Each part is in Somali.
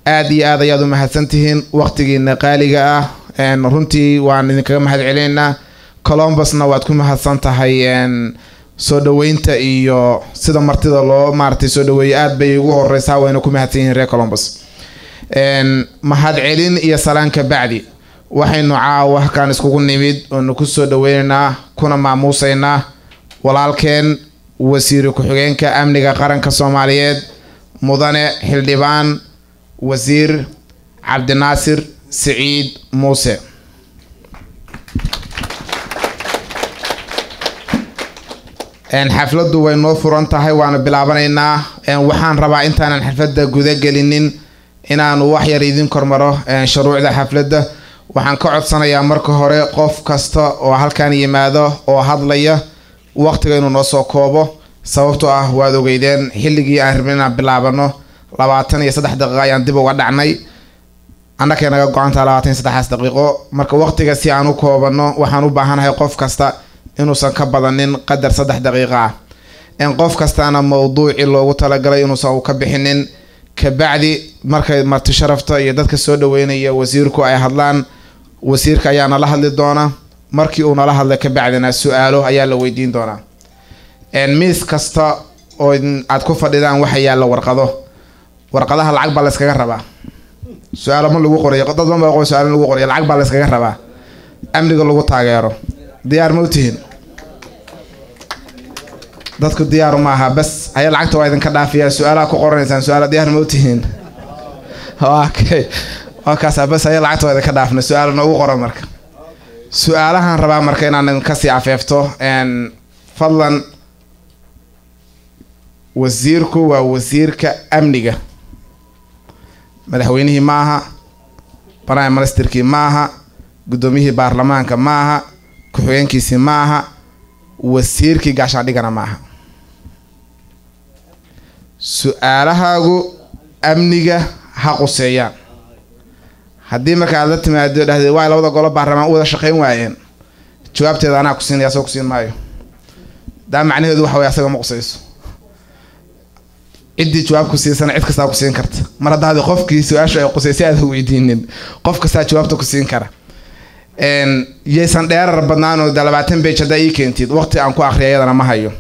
aad iyo aad ayaad u mahadsantihiin waqtigiina qaaliga ah runtii waan idinkaga mahad celeynaa Columbusna waad ku mahadsan tahay soo dhaweynta iyo sida martida loo maartay soo dhaweey aad bay ugu horeysaa wayna ku mahadsan yihiin reer Columbus mahad celin iyo salaanka bacdi waxaynu caawa kan iskugu nimid oo ku soo dhaweynaa kuna maamuusaynaa walaalkeen wasiir ku-xigeenka amniga qaranka Soomaaliyeed mudane xildhibaan wasiir Cabdinaasir Saciid Muuse xafladdu way noo furan tahay waana bilaabanaynaa waxaan rabaa intaanan xafladda guda gelinin inaan wax yar idin kormaro shuruucda xafladda waxaan ka codsanayaa marka hore qof kasta oo halkan yimaado oo hadlaya waqtiga inuu noo soo koobo sababtoo ah waad ogeydeen xilligii aan rabnay inaan bilaabano 23 daqiiqo ayaan dib uga dhacnay annaka naga go'aanta 23 daqiiqo marka waqtiga si aan u koobano waxaan u baahanahay qof kasta inuusan ka badanin qadar 3 daqiiqo ah qof kastaana mowduuci loogu talagalay inuusan ka bixinin ka bacdi markay marti sharafta iyo dadka soo dhaweynaya wasiirku ay hadlaan wasiirka ayaa nala hadli doona markii uu nala hadlay ka bacdina su'aalo ayaa la weydiin doona miis kasta oo aad ku fadhidaan waxa yaala warqadaha lacag baa la iskaga rabaa su'aalo ma lagu qorayo dad badan baa su'aalo lagu qorayo lacag baa la iskaga rabaa amniga lagu taageero diyaar ma u tihiin dadku diyaar ma aha bas ay lacagta waa idin ka dhaafiyaa su'aalaha ku qoranaysaan su'aalo diyaar ma u tihiin okay kaas bas ay lacagta waa idin ka dhaafna su'aalo noogu qoran marka su'aalahan rabaa marka inaan ka sii afeefto fadlan wasiirku waa wasiirka amniga madaxweynihii maaha prime ministerkii maaha gudoomiyihii baarlamaanka maaha ku-xigeenkiisii maaha wasiirkii gaashaandhigana maaha su'aalahaagu amniga ha quseeyaan haddii marka aad la timaado dhahday waa labada golo baarlamaan u wada shaqeyn waayeen jawaabteeda anaa ku siinaya soo ku siin maayo daa macnaheedu waxa way asaga ma quseyso cidii jawaab ku siisan cid kasta ku siin karta mar hadda qofkii su'aasha ay quseysay aad weydiinin qof kasta jawaabta ku siin kara yeesan dheerar badnaan oo 20 page hada ii keentid waqti aan ku akhriyayadana ma hayo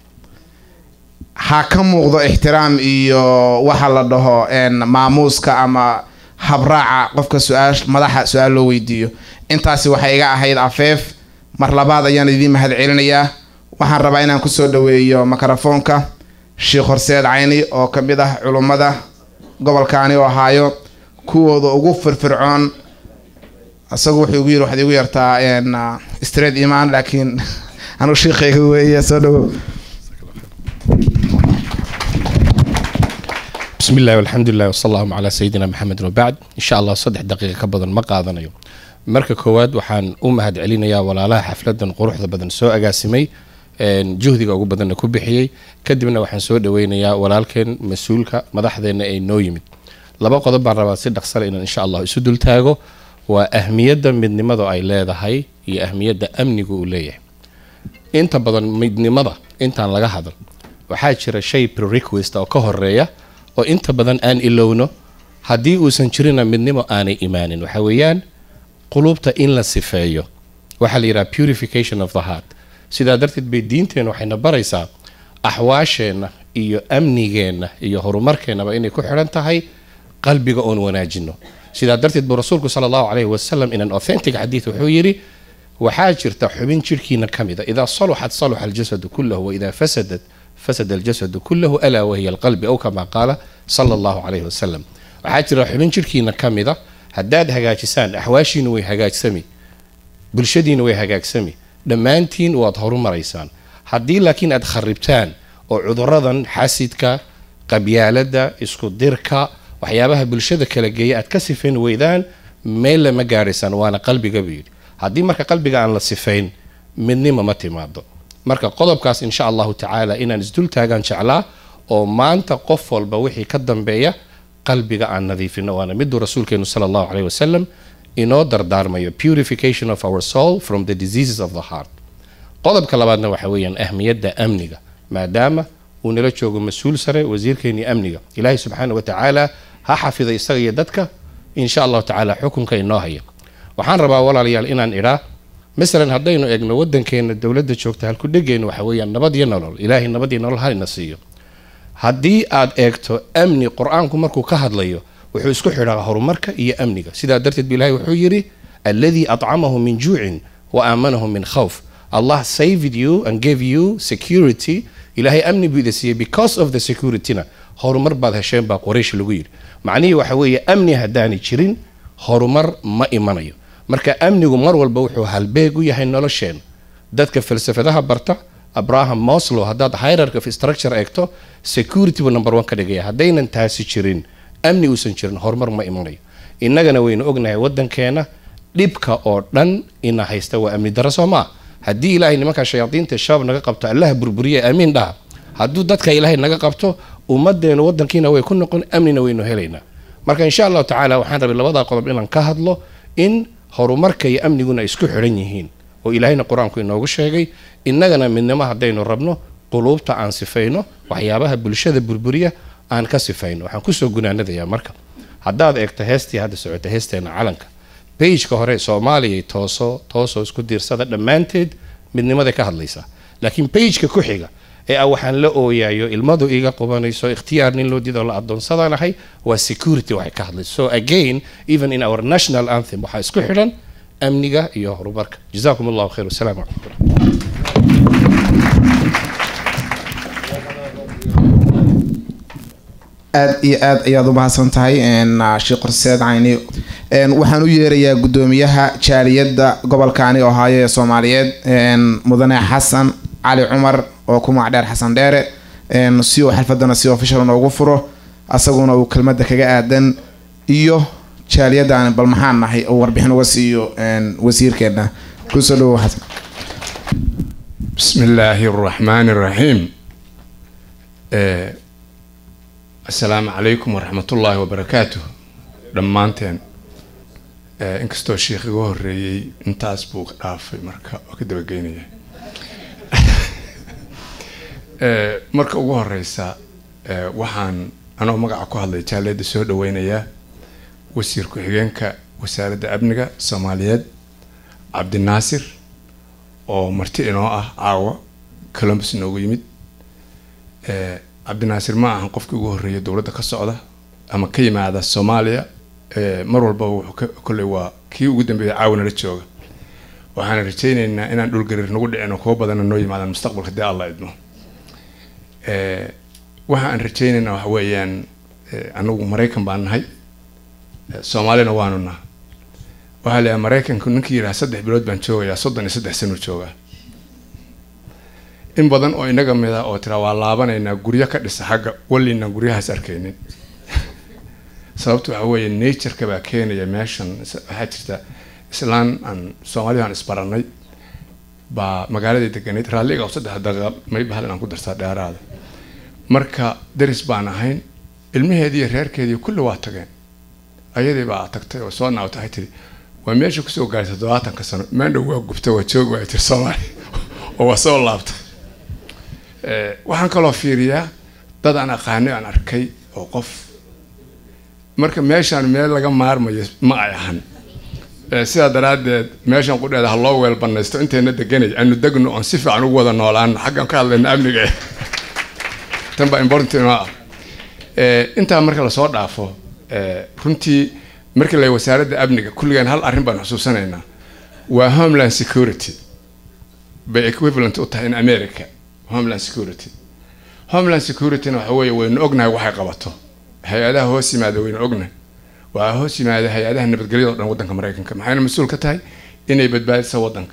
ha ka muuqdo ixtiraam iyo waxa la dhaho maamuuska ama habraaca qofka madaxa su'aal loo weydiiyo intaasi waxay iga ahayd afeef mar labaad ayaan idin mahad celinayaa waxaan rabaa inaan ku soo dhaweeyo mikrofoonka Sheekh Horseed Cayni oo kamid ah culimada gobolkaani oo haayo kuwooda ugu firfircoon asagu wuxuu ugu yiri waxa igu yartaa street iman laakiin anu sheekayga weeye soo dhawo بسم الله والحمد لله وصلى الله على سيدنا محمد وبعد إن شاء الله صدح دقيقة كبدن ما قادنا يوم مركز كواد وحان أمهد علينا يا ولا لا حفلة قروح ذا بدن سوء قاسمي جهدي قاعد بدن كوبحيي كدبنا وحن سوء دوينا يا ولا لكن مسؤولك مدح ذينا أي نويمد لبقى ضبع الرباط صدق صار إن شاء الله يسدل تاجو وأهمية من نمضى أي لا ذا هي أهمية أمني قوليه أنت بدن من نمضى أنت عن لقى هذا وحاجر شيء prerequisite أو كهرية oo inta badan aan ilowno hadii uusan jirin midnimo aanay imaanin waxa weeyaan qulubta in la sifeeyo waxa la yiraahdaa purification of the heart sida darteed bay diinteena waxayna baraysaa ahwaasheena iyo amnigeena iyo horumarkeena inay ku xiran tahay qalbiga oo wanaajino sida darteed buu rasuulku sallallahu alayhi wasallam in an authentic hadith wuxuu yiri waxa jirta xubin jirkiina kamida ida salahat salaha al-jasad kulluhu wa ida fasadat فسد الجسد كله ألا وهي القلب أو كما قال صلى الله عليه وسلم وحاجر حبين شركينا كامدة هداد هجاج سان أحواشين وهجاج سمي بلشدين وهجاج سمي دمانتين وأظهروا مريسان هدي لكن أدخربتان وعذرضا حاسدك قبيالة إسكوديركا وحيابها بلشدة كلاجية أتكسفين ويدان ميل مجارسان وأنا قلبي قبيل هدي مرك قلبي عن الصفين مني ما متماضى marka qodobkaas insha Allah ta'ala inaan isdul taagan jeclaa oo maanta qof walba wixii ka dambeeya qalbiga aan nadiifino waana mid rasuulkeenu sallallahu alayhi wasallam inoo dardaarmayo purification of our soul from the diseases of the heart qodobka labaadna waxa weeyaan ahmiyada amniga maadaama uu nala joogo mas'uul sare wasiirkeeni amniga ilaahay subhanahu wa ta'ala ha xafido isaga iyo dadka insha allahu tacaala xukunka inoo haya. waxaan rabaa walaalayaal inaan idhaa masalan haddaynu eegno waddankeena dowladda joogta halku dhegeyno waxa weeyaan nabad iyo nolol, ilaahay nabad iyo nolol halina siiyo. haddii aad eegto amni, qur-aanku markuu ka hadlayo wuxuu isku xidhaa horumarka iyo amniga. sidaa darteed bu ilahay wuxuu yidhi alladii acamahu min juucin wa aamanahu min khawf. Allah saved you and gave you security. ilaahay amni buu ida siiyey because of the securityna horumar baad hesheen baa qoraysh lagu yidhi. macnihii waxa weeye amni haddaanay jirin horumar ma imanayo. marka amnigu mar walba wuxuu halbeeg u yahay nolosheena. dadka falsafadaha barta Abraham Maslow haddaad hierarchy of structure eegto security buu number 1 ka dhigaya. haddaynan taasi jirin, amni uusan jirin, horumar ma imanayo. innagana waynu ognahay waddankeena dhibka oo dhan ina haysta waa amni darro soo maa. haddii ilaahay nimanka shayaadiinta shabaab naga qabto allaha burburiye amiin dhaha. hadduu dadka ilaahay naga qabto ummadeena waddankiina way ku noqon, amnina waynu helaynaa. marka insha allahu tacaala waxaan rabay labada qodob inaan ka hadlo in horumarka iyo amniguna isku xidhan yihiin oo ilaahayna qur-aanku inoogu sheegay. innagana midnimo haddaynu rabno quluubta aan sifayno, waxyaabaha bulshada burburiya aan ka sifayno. waxaan kusoo gunaanadayaa marka haddaad eegto heestii hadda socota, heesteena calanka bageka hore soomaaliya toosoo isku diirsada dhammaanteed midnimaday ka hadlaysaa. laakiin bageka ku xiga ee waxaan la ooyayo ilmadu iga qubanayso ikhtiyaar nin loo diido la adoonsadanahay waa security waxay ka hadlayso. so again even in our national anthem waxaa isku xidhan amniga iyo horumarka. jazakum allahu khayr. wasalaamu calaykum. aad iyo aad ayaad u mahadsan tahay sheekh Horseed Cayni. waxaan u yeerayaa gudoomiyaha jaaliyadda gobolkaani Ohio ee Soomaaliyeed mudane Xasan Cali Cumar oo ku magacdheer Xasan Dheere si uu xalfadana si official noogu furo asaguna uu kelmadda kaga aadan iyo jaaliyaddan bal maxaan nahay oo warbixin uga siiyo wasiirkeena. kusoo dhawow Xasan. bismillaahi raxmaani raxiim. assalaamu calaykum waraxmatullaahi wabarakaatuh. dhammaanteen inkastoo sheekh iga horreeyey intaas buu dhaafay marka waa ka dabageynaya. marka ugu horeysa waxaan anoo magaca ku hadlay jaaliyadda soo dhaweynayaa wasiir ku-xigeenka wasaaradda amniga Soomaaliyeed Cabdinaasir oo marti inoo ah caawa Columbus noogu yimid. Cabdinaasir ma ahan qofkii ugu horreeyay dowladda ka socda ama ka yimaada Soomaaliya. mar walba wuxuu kulay waa kii ugu dambeeyay caawina la jooga. waxaan rajaynaynaa inaan dhul garir nagu dhicin oo kuwa badan noo yimaadaan mustaqbalka dee Allah idmo. waxaan rajaynaynaa waxa weeyaan anagu Mareykan baan nahay, Soomaalina waanu nahay. waxaa leeyahay Mareykanku ninkii yiraahdo 3 bilood baan joogayaa 33 sano joogaa. in badan oo inaga mid ah oo tira waa laabanaynaa guryo ka dhisa xagga walina guryahaas arkaynin. sababtu waxa weeye nature-ka baa keenaya meeshan. waxaa jirta islaan aan Soomaaliyan isbaranay baa magaalada deganeed raaliga 3 daqiiqo may bahal aan ku darsaa dheeraada. marka daris baan ahayn, ilmaheedii reerkeedii kulli waa tageen. ayadii baa tagtay oo soo naawtay tiri waa meesha ku soo gaartay 70 sano maandhow waa gubtay waa joog waa tir Soomaali oo waa soo laabtay. waxaan kaloo fiiriyaa dad aan aqaanay aan arkay oo qof marka meeshaan meel laga maarmayo ma ay ahan. sidaa daraadeed meeshaan qudheeda ha loo weel banaysto inteena deganay aanu degno on si fiican ugu wada noolaan xaggan ka hadlayna amniga. tan baa important inoo ah. intaa marka la soo dhaafo runtii markii la wasaaradda amniga kulligan hal arrin baan xusuusanaynaa waa homeland security bay equivalent u tahay in America. homeland security waxa weeye waynu ognahay waxay qabato. hay-adaha hoos yimaada waynu ognahay. waa hoos yimaada hay-adaha nabadgelyada oo dhan waddanka Mareykanka. maxayna mas'uul ka tahay inay badbaadiso waddanka.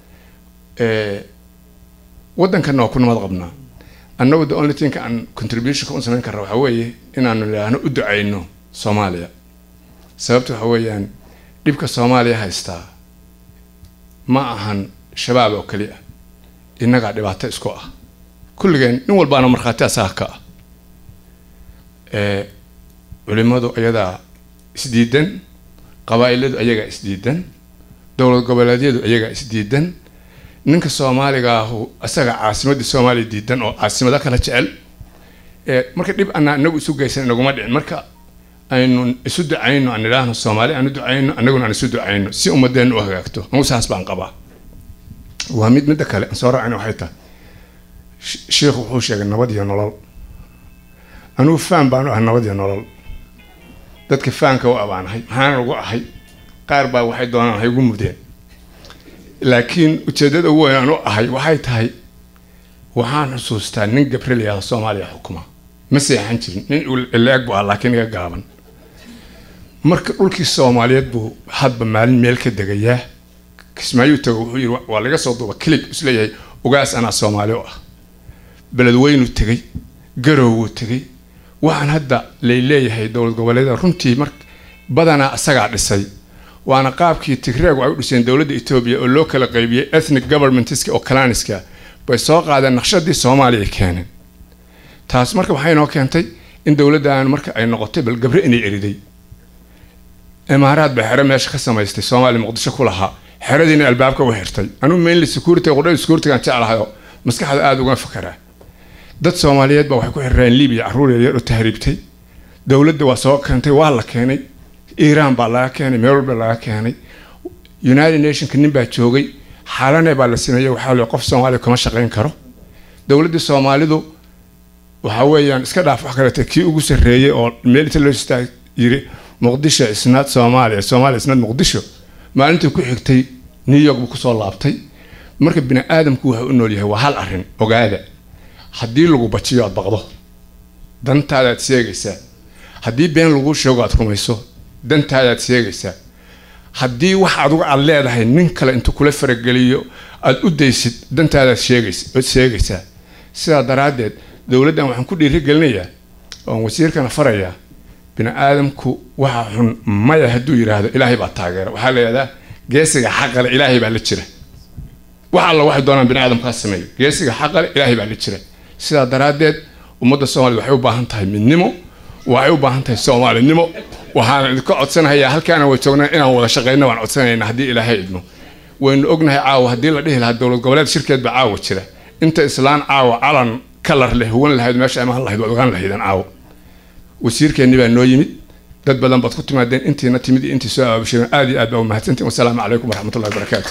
waddankana waa ku nabad qabnaa. annagu the only thing aan contribution ka u samayn karra waxa weeye inaanu ilaahno u ducayno Soomaaliya. sababtu waxa weeyaan dhibka Soomaaliya haystaa ma ahan shabaab oo kaliya. innaga dhibaato isku ah. kulligeen nin walbaana markhaati asaga ka ah. culimadu ayadaa isdiidan, qabaa'iladu ayagaa isdiidan, dowlad goboleedyadu ayagaa isdiidan. ninka Soomaaliga ah asaga caasimadda Soomaaliya diidan oo caasimada kala jecel. marka dhib ana anagu isu geysan inaguma dhicin. marka aynu isu ducayno aan idhaahno Soomaali aan ducayno annaguna aan isu ducayno si ummadeenu u hagaagto muusaas baan qabaa waa mid kale soo raacayna waxay tahay sheekhu wuxuu sheegay nabad iyo nolol anuu faan baan ah nabad iyo nolol dadka faanka u abaanahay maxaan ugu ahay qaar baa waxay doonaan hay ugu mudeen laakiin ujeedada ugu weyn aan u ahay waxay tahay waxaan xusuustaa nin Gabriel Soomaaliya xukuma ma seexan jirin nin ilaag buu laakiin iga gaaban marka dhulkii Soomaaliyeed buu hadba maalin meel ka degayaa kismaayu tago wuxuu yiri waa laga soo duuba clip isleeyahay ugaas ana Soomaali ah balad weynu tagay garow tagay waxaan hadda leeyahay dawlad goboleedka runtii mark badana asaga dhisay waana qaabkii Tigreeg ay u dhiseen dawladda Itoobiya oo loo kala qaybiyay ethnic governmentiska oo claniska bay soo qaadeen naqshadii Soomaaliya keeneen taas marka waxay noo keentay in dawladdan marka ay noqotay bal gabre inay eriday imaaraad baa xero meesha ka samaystay Soomaali Muqdisho ku lahaa xeradiina albaabka u xirtay anu mainly security qodobada security kan jecelahayo maskaxda aad uga fakaraa dad Soomaaliyeed baa waxay ku xireen Liibiya caruur yar oo tahriibtay dawladda waa soo keentay waa la keenay Iran baa laga keenay meel walba laga keenay United Nations nin baa joogay xaalane baa la sameeyay waxa la qof Soomaali kuma shaqeyn karo dawladda Soomaalidu waxa weeyaan iska dhaaf wax kale kii ugu sareeyay oo meel inta loo istaag yiri Muqdisho isnaad Soomaaliya isnaad Muqdisho maalintii ku xigtay New York buu ku soo laabtay marka bini aadamku waxa uu nool yahay waa hal arin ogaada haddii lagu bajiyo aad baqdo dantaada aad sheegaysaa haddii been lagu sheego aad rumayso dantaada aad sheegaysaa haddii wax aad uga leedahay nin kale intuu kula farageliyo aad u daysid dantaada aad sheegaysaa sidaa daraadeed dawladdan waxaan ku dhiirigelinayaa oo wasiirkana farayaa bini aadamku waxa xun maya hadduu yiraahdo ilaahay baa taageera waxa la yiraahdaa geesiga xaqale ilaahay baa la jira waxa alla wax doonaan bini aadamka sameeyo geesiga xaqale ilaahay baa la jira sidaa daraadeed ummadda Soomaaliyeed waxay u baahan tahay midnimo waxay u baahan tahay Soomaalinimo waxaan ka codsanayaa halkaan way joognaa inaan wada shaqeyno waan codsanaynaa haddii ilaahay idmo waynu ognahay caawa haddii la dhihi lahaa dawlad goboleed shirkeed baa caawa jira inta islaan caawa calan kalar leh huwan lahayd meesha ama lahayd waa ogaan lahaydaan caawa wasiirkeeni baa noo yimid dad badan baad ku timaadeen intiina timid intii soo aabasheen aad iyo aad baa u mahadsantiin wassalaamu calaykum waraxmatullaahi wabarakaatuh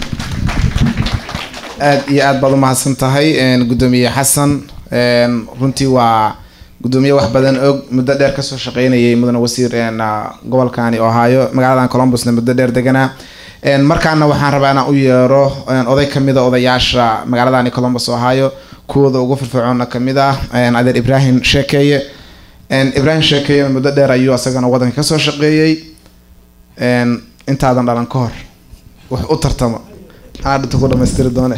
aad iyo aad baad u mahadsan tahay gudoomiye xasan runtii waa gudoomiye wax badan og muddo dheer ka soo shaqeynayay mudane wasiir gobolkaani Ohio magaaladan Columbus muddo dheer deganaa markaana waxaan rabaa inaan u yeero oday kamid ah odayaasha magaaladani Columbus Ohio kuwada ugu firfircoon kamid ah adeer Ibrahim Sheekeye muddo dheer ayuu asagana wadanka ka soo shaqeeyay intaadan dhalan ka hor wax u tartamo aad ku dhameystiri doone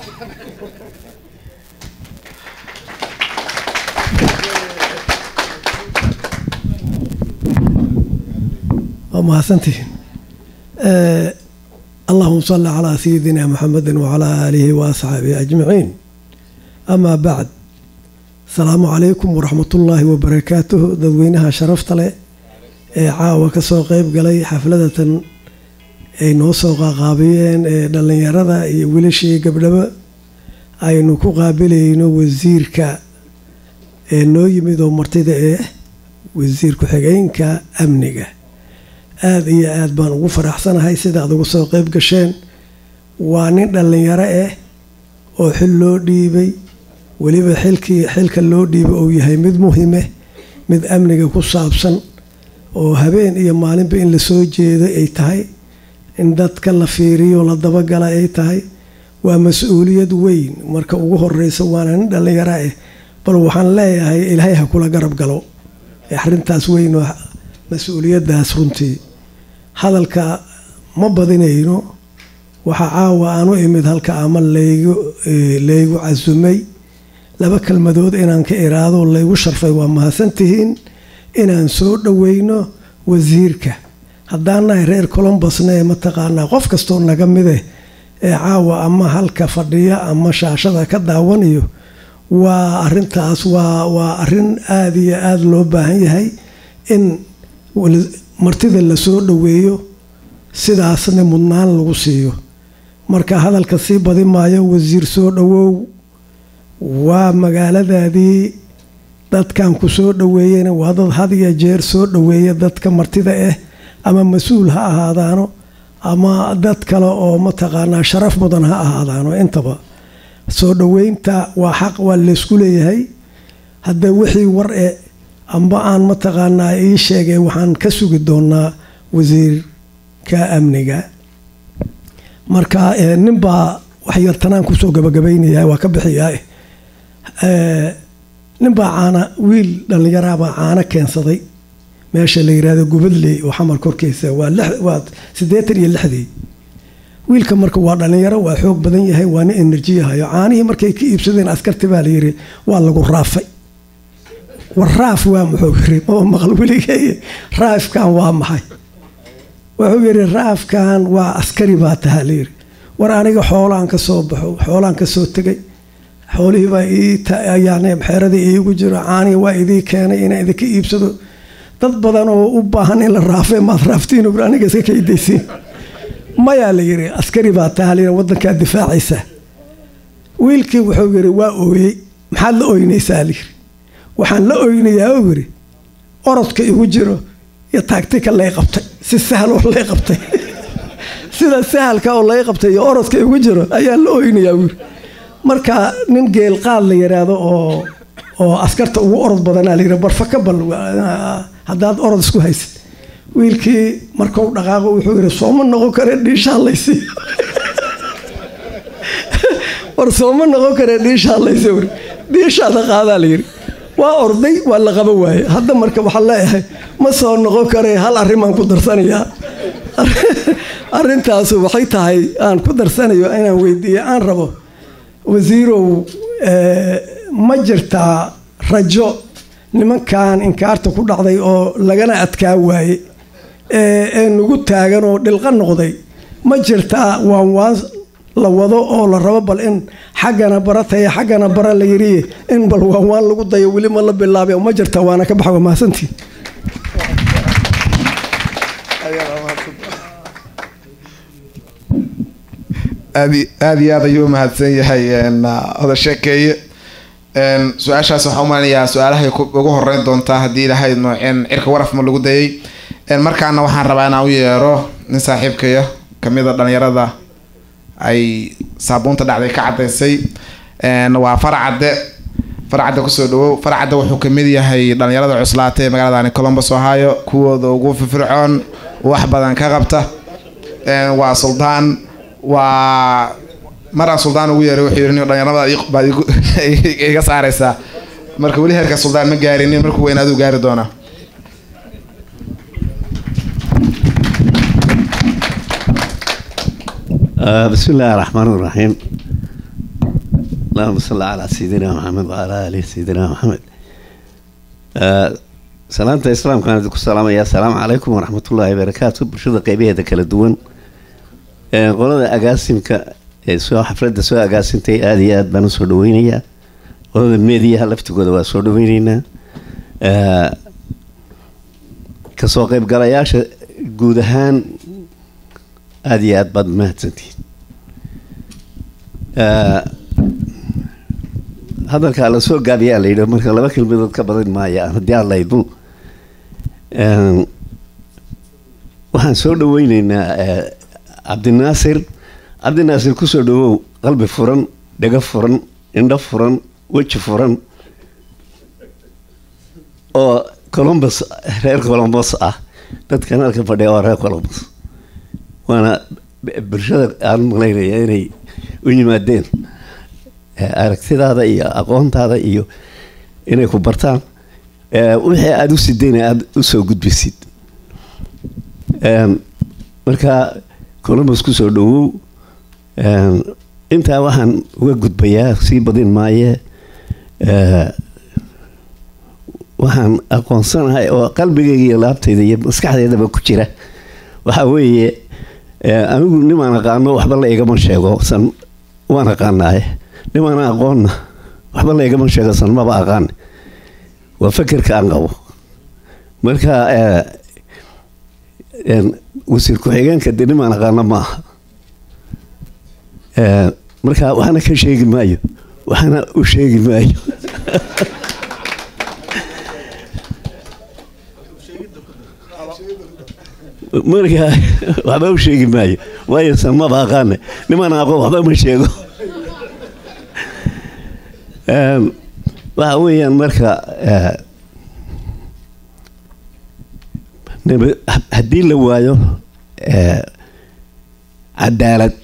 وما سنتين اللهم صل على سيدنا محمد وعلى آله وأصحابه أجمعين أما بعد السلام عليكم ورحمة الله وبركاته ذوينها شرفت لي عاوة كسو قيب قلي حفلة نوصو قابيين دلن يرضى ولشي قبل أي نكو قابلين وزيرك نو يمدو مرتدى وزيرك حقين كأمنك aad iyo aad baan ugu faraxsanahay sida aad ugu soo qayb gasheen waa nin dhalinyaro oo xil loo dhiibay waliba xilka loo dhiibay oo yahay mid muhiim ah mid amniga ku saabsan oo habeen iyo maalinba in la soo jeedo ay tahay in dadka la fiiriyo la dabagala ay tahay waa mas'uuliyad weyn marka ugu horeysa waa nin dhalinyaro bal waxaan leeyahay ilaahay ha kula garab galo arrintaas weyn oo mas'uuliyadaas runtii hadalka ma badinayno waxa caawa aanu imid halka ama leeygu casumay laba kalmadood inaan ka iraado leeygu sharfay waa mahadsantihiin inaan soo dhaweyno wasiirka haddaanahay reer Columbusna ma taqaanaa qof kastoo naga mid ah caawa ama halka fadhiya ama shaashada ka daawanayo waa arrintaas waa arrin aad iyo aad loo baahan yahay in martida la soo dhaweeyo sidaasna mudnaan lagu siiyo marka hadalka sii badi maayo wasiir soo dhawow waa magaaladaadii dadkan ku soo dhaweeyena waa dad had iyo jeer soo dhaweeya dadka martida ah ama mas-uul ha ahaadaano ama dad kale oo mataqaanaa sharaf mudan ha ahaadaano intaba soo dhaweynta waa xaq waa laysku leeyahay hadda wixii war amba aan mataqaanaa ii sheegay waxaan ka sugi doonaa wasiirka amniga marka ninbaa waxyartanaan kusoo gabagabaynaya waa ka bixiyaa ninbaa caana wiil dhallinyaraabaa caano keensaday meesha la yiraahdo gubadley oo xamar korkiisa waa 86 wiilka marka waa dhallinyaro waa xoog badan yahay waana energy hayo caanihii markay ka iibsadeen askarti baa la yiri waa lagu raafay waraaf waa muxuu yiri oo maqal weligay raafkan waa maxay wuxuu yiri raafkan waa askari baa tahalir war aniga xoolaan ka soo baxo xoolaan ka soo tagay xoolihii baa yaani xeerada iigu jiro caani waa idii keenay in idinka iibsado dad badan oo u baahan in la raafay ma raaftiin oo aniga iska kaydaysiin maya la yiri askari baa tahalir wadanka difaacaysa wiilkii wuxuu yiri waa ooyay maxaad la ooynaysaa li waxaan la ooynayaa oo yiri orodka igu jiro iyo tactica lay qabtay si sahal oo lay qabtay sida sahalka oo lay qabtay iyo orodka igu jiro ayaa la ooynayaa wiil marka nin geel qaad la yiraahdo oo askarta ugu orod badan la yiraahdo barfaka bal hadaad orod isku haysid wiilkii markuu dhaqaaqo wuxuu yiri sooma noqon kare dhiisha laysi war sooma noqon kare dhiisha laysi dhiisha qaada la yiri waa orday waa la qaba waaye hadda marka waxa leeyahay ma soo noqon kare hal arrimaan ku darsanayaa arrintaas waxay tahay aan ku darsanayo inaan weydiiyo aan rabo wasiirow ma jirtaa rajo nimankan inkaarta ku dhacday oo lagana adkaa waaye ee nagu taagan oo dhilqa noqday ma jirtaa waan la wado oo la rabo bal in xaggana baratay xaggana bara la yiri in bal waan lagu dayo wali ma la bilaabay ma jirtaa waana ka baxay maasantii aad iyo aad ayuu mahadsan yahay oda sheekeeye su-aashaas waxaa u malinayaa su-aalahay ugu horeyn doontaa haddii ilahayd nooceen cirka waraf ma lagu dayay markaana waxaan rabaa inaan u yeero nin saaxiibkaya kamida dhalinyarada ay saabuunta dhacday ka cadaysay waa faracadde kusoo dhawow faracadde wuxuu kamid yahay dhalinyarada cuslaatay ee magaaladani Columbus Ohio kuwooda ugu firfircoon wax badan ka qabta waa suldaan waa mara suldaan ugu yeeray wuxuu yiri dhalinyarada iga saaraysa marka wali heerka suldaan ma gaarin markuu weynaadu gaari doona بسم الله الرحمن الرحيم اللهم صل على سيدنا محمد وعلى آله سيدنا محمد سلامة الإسلام كانت السلام يا سلام عليكم ورحمة الله وبركاته برشدة قيبية ذكر الدون قولنا أقاسم سواء حفلة سواء أقاسم تي آديات بنو سودوينية قولنا الميديا هلفت قدوا سودوينينا كسوق قيب قراياش جودهان آديات بعد ما تنتهي هذا الكلام سوق قابيا ليدو مركز لما كل بدر كبرين ما يا هدي الله يدو وحن سود وين عبد الناصر كسود قلب فرن دقة فرن إند فرن وجه فرن أو كولومبوس غير كولومبوس تذكرنا كفدي ورا كولومبوس وأنا برشاد عن مغليني يعني ويمادين aragtidaada iyo aqoontaada iyo inay ku bartaan wixii aad u sideen aad u soo gudbisid marka Columbus ku soo dhawow inta waxaan uga gudbayaa si badin maaye waxaan aqoonsanahay oo qalbigayga iyo laabtayda iyo maskaxdeydaba ku jira waxa weeye anigu nimaan aqaano waxba la igama sheego san waan aqaanahay nimaan aqoonna waxba la igama sheego san maba aqaan waa fikirka aan qabo marka wasiir ku-xigeenka de nimaan aqaano maaha marka waxna ka sheegi maayo waxna u sheegi maayo marka waxba u sheegi maayo waayo samaba aqaane niman aqoon waxba ma sheego waxa weeyaan marka haddii la waayo cadaalad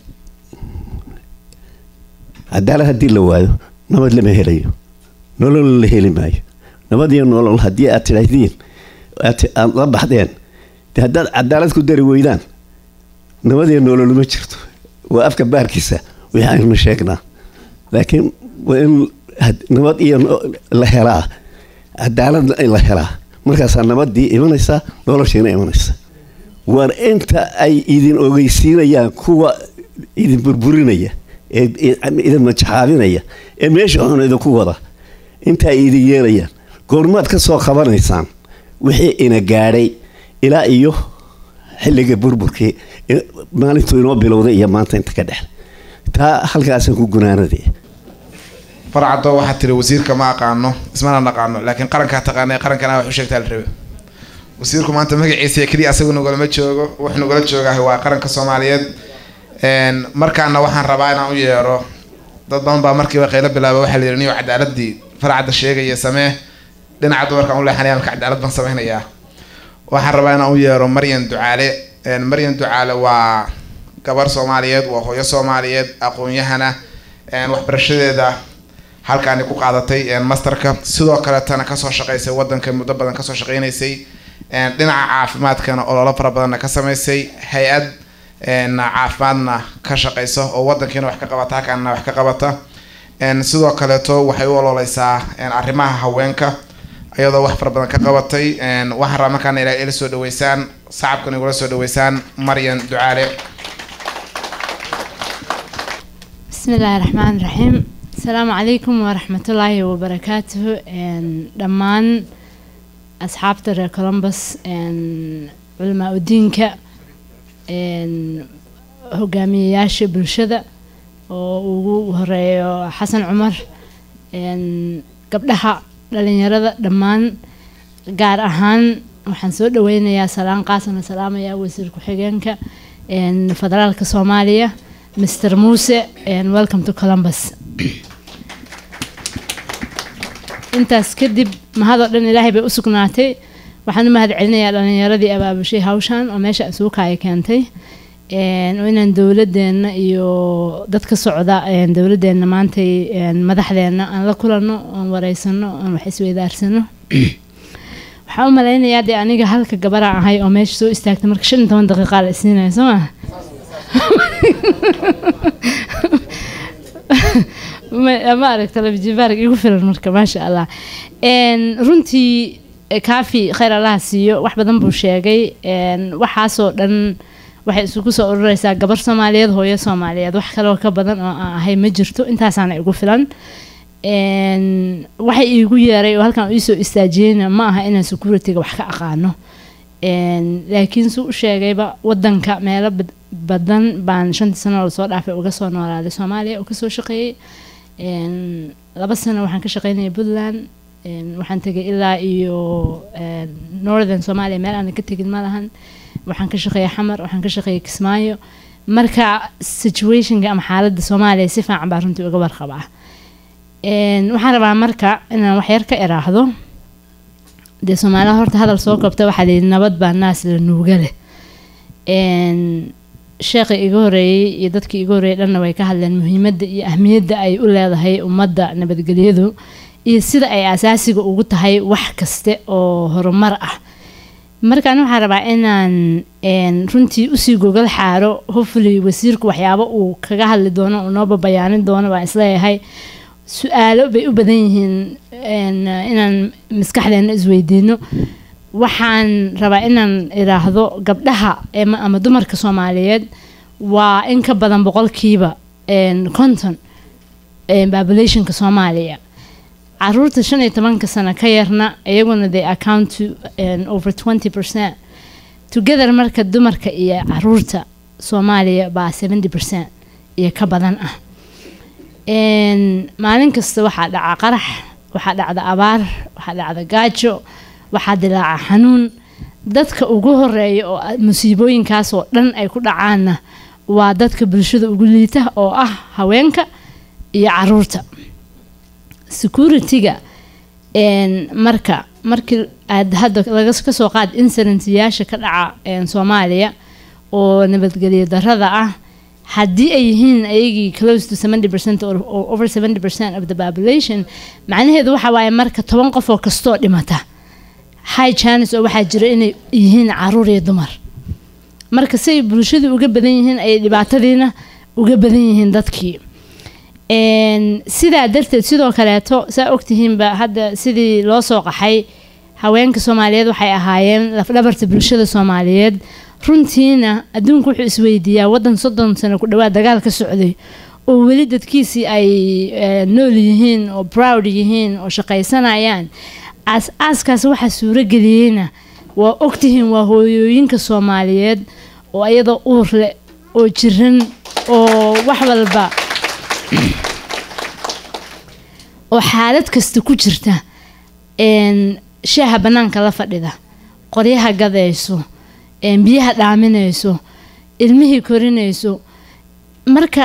haddii la waayo nabad lama helayo nolol la heli maayo nabad iyo nolol haddii aad tidhaahdeen aad la baxdeen dee haddaad cadaalad ku dari weydaan nabad iyo nolol ma jirto waa afka baarkiisa wixii aynu sheegnaa laakiin waa in nabad iyo la helaa cadaalad la helaa markaasaa nabadii imanaysaa noloshiina imanaysa war inta ay idin ogeysiinayaan kuwa idin burburinaya idin majaxaabinaya ee meesha xun idinku wada inta ay idin yeelayaan goormaad ka soo qabanaysaan wixii ina gaadhay ilaa iyo xilliga burburkii maalintuu inoo bilowday iyo maanta inta ka dhex taa halkaasaan ku gunaanadee farcado waxaad tiri wasiirka ma aqaano ismana naqaano laakiin qarankaa taqaanay qarankana wax u sheegtaa la rabe wasiirku maanta magaciisa kaliya asagu nagolama joogo wuxuu nagala joogahay waa qaranka Soomaaliyeed markaana waxaan rabaa inaan u yeero dad badan baa markiiba qaylo bilaabay waxa la yiri niyo cadaaladii farcada sheegaya samee dhinaca dumarka u leexanaya marka cadaalad baan sameeynayaa waxaan rabaa inaan u yeero Maryan Ducaale waa gabar Soomaaliyeed waa hooyo Soomaaliyeed aqoon-yahana waxbarashadeeda halkaan ku qaadatay masterka sidoo kale tan ka soo shaqeysay wadanka muddo badan ka soo shaqeynaysay dhinaca caafimaadkana ololo fara badan ka sameysay hay'ad caafimaadna ka shaqeyso oo wadankeena wax ka qabata halkaana wax ka qabata sidoo kale waxay u ololeysaa arrimaha haweenka ayadoo wax fara badan ka qabatay waxaan rabaa markaan ila soo dhaweysaan sacabkan igula soo dhaweysaan Maryan Ducaale. bismillaahi raxmaani raxiim. السلام عليكم ورحمة الله وبركاته. دمان أصحاب ترى كولومبوس علماء الدينك هجامياش بالشدة وهري حسن عمر قبلها لين يرد دمان قار أهان وحنسود وين يا سلام قاسم سلام يا وزير كحجانك فدرالك الصومالية مستر موسى and welcome to Columbus. intaas kadib mahad oo dhan Ilaahay bay u sugnaatay waxaan u mahad celinayaa dhalinyaradii abaabushay hawshan oo meesha isugu ay keentay inaan dawladeena iyo dadka socda dawladeena maanta madaxdeena aan la kulano aan wareysano aan wax isweydaarsano waxaan u maleynayaa de aniga halka gabar aan ahay oo meesha soo istaagtay marka 15 daqiiqo la siinay soo ما أعرف تلفزيون بارك يقفل المركب ما شاء الله runtii kaafi khayr Allah siiyo wax badan buu sheegay waxaasoo dhan waxay isugu soo ururaysaa gabar Soomaaliyeed hooyo Soomaaliyeed wax kale oo ka badan oo aan ahay ma jirto intaasana igu filan waxay igu yeeray oo halkan ii soo istaajiyeen ma aha inaan security-ga wax ka aqaano laakiin suu sheegayba wadanka meelo badan baan 5 sano oo soo dhaafay uga soo noolaaday Soomaaliya oo ka soo shaqeeyay 2 sano waxaan ka shaqeynay Puntland waxaan tagay ilaa iyo Northern Somalia meel aan ka tagin ma lahan waxaan ka shaqeeyay Xamar waxaan ka shaqeeyay Kismaayo marka situation-ga ama xaaladda Soomaaliya si fiican baan runtii uga warqabaa waxaan rabaa marka inaan wax yar ka iraahdo de Soomaaliya horta hadal soo qabta waxa la yidhi nabad baa naas la nuuga leh sheekh iga horeeyay iyo dadkii iga horeeyay dhanna way ka hadleen muhiimadda iyo ahmiyadda ay u leedahay ummadda nabadgelyadu iyo sida ay asaasiga ugu tahay wax kaste oo horumar ah markaan waxaan rabaa inaan runtii usii gogol xaaro hopefully wasiirku waxyaabo uu kaga hadli doono oo noo bayaanin doono baan isleeyahay su'aalo bay u badan yihiin inaan maskaxdeena isweydiino waxaan rabaa inaan iraahdo gabdhaha ama dumarka Soomaaliyeed waa in ka badan 50% populationka Soomaaliya caruurta 15 sano ka yarna iyaguna they account to over 20% together marka dumarka iyo caruurta Soomaaliya baa 70% iyo ka badan ah maalin kasta waxaa dhaca qarax waxaa dhacda abaar waxaa dhacda gaajo waxaa dilaaca xanuun dadka ugu horeeya oo musiibooyinkaas oo dhan ay ku dhacaanna waa dadka bulshada ugu liita oo ah haweenka iyo caruurta security-ga markii aad hadda laga soo qaad incident-yaasha ka dhaca Soomaaliya oo nabadgelyo darrada ah haddii ay yihiin ayagii close to 70% or over 70% of the population macnaheedu waxa waaye marka 10 qof oo kastoo dhimata high chance oo waxaa jira inay yihiin caruur iyo dumar marka say bulshadu uga badan yihiin ay dhibaatadiina uga badan yihiin dadkii sidaa darteed sidoo kaleeto saa ogtihiinba hadda sidii loo soo qaxay haweenka Soomaaliyeed waxay ahaayeen laf-dhabarta bulshada Soomaaliyeed runtiina adduunku wuxuu isweydiiyaa wadan 30 sano ku dhawaad dagaal ka socday oo weli dadkiisii ay nool yihiin oo proud yihiin oo shaqaysanayaan aaskaas waxa suuro geliyayna waa ogtihiin waa hooyooyinka Soomaaliyeed oo ayada uur leh oo jiran oo wax walba oo xaalad kasta ku jirta shaaha banaanka la fadhida qoryaha gadayso biyaha dhaaminayso ilmihii korinayso marka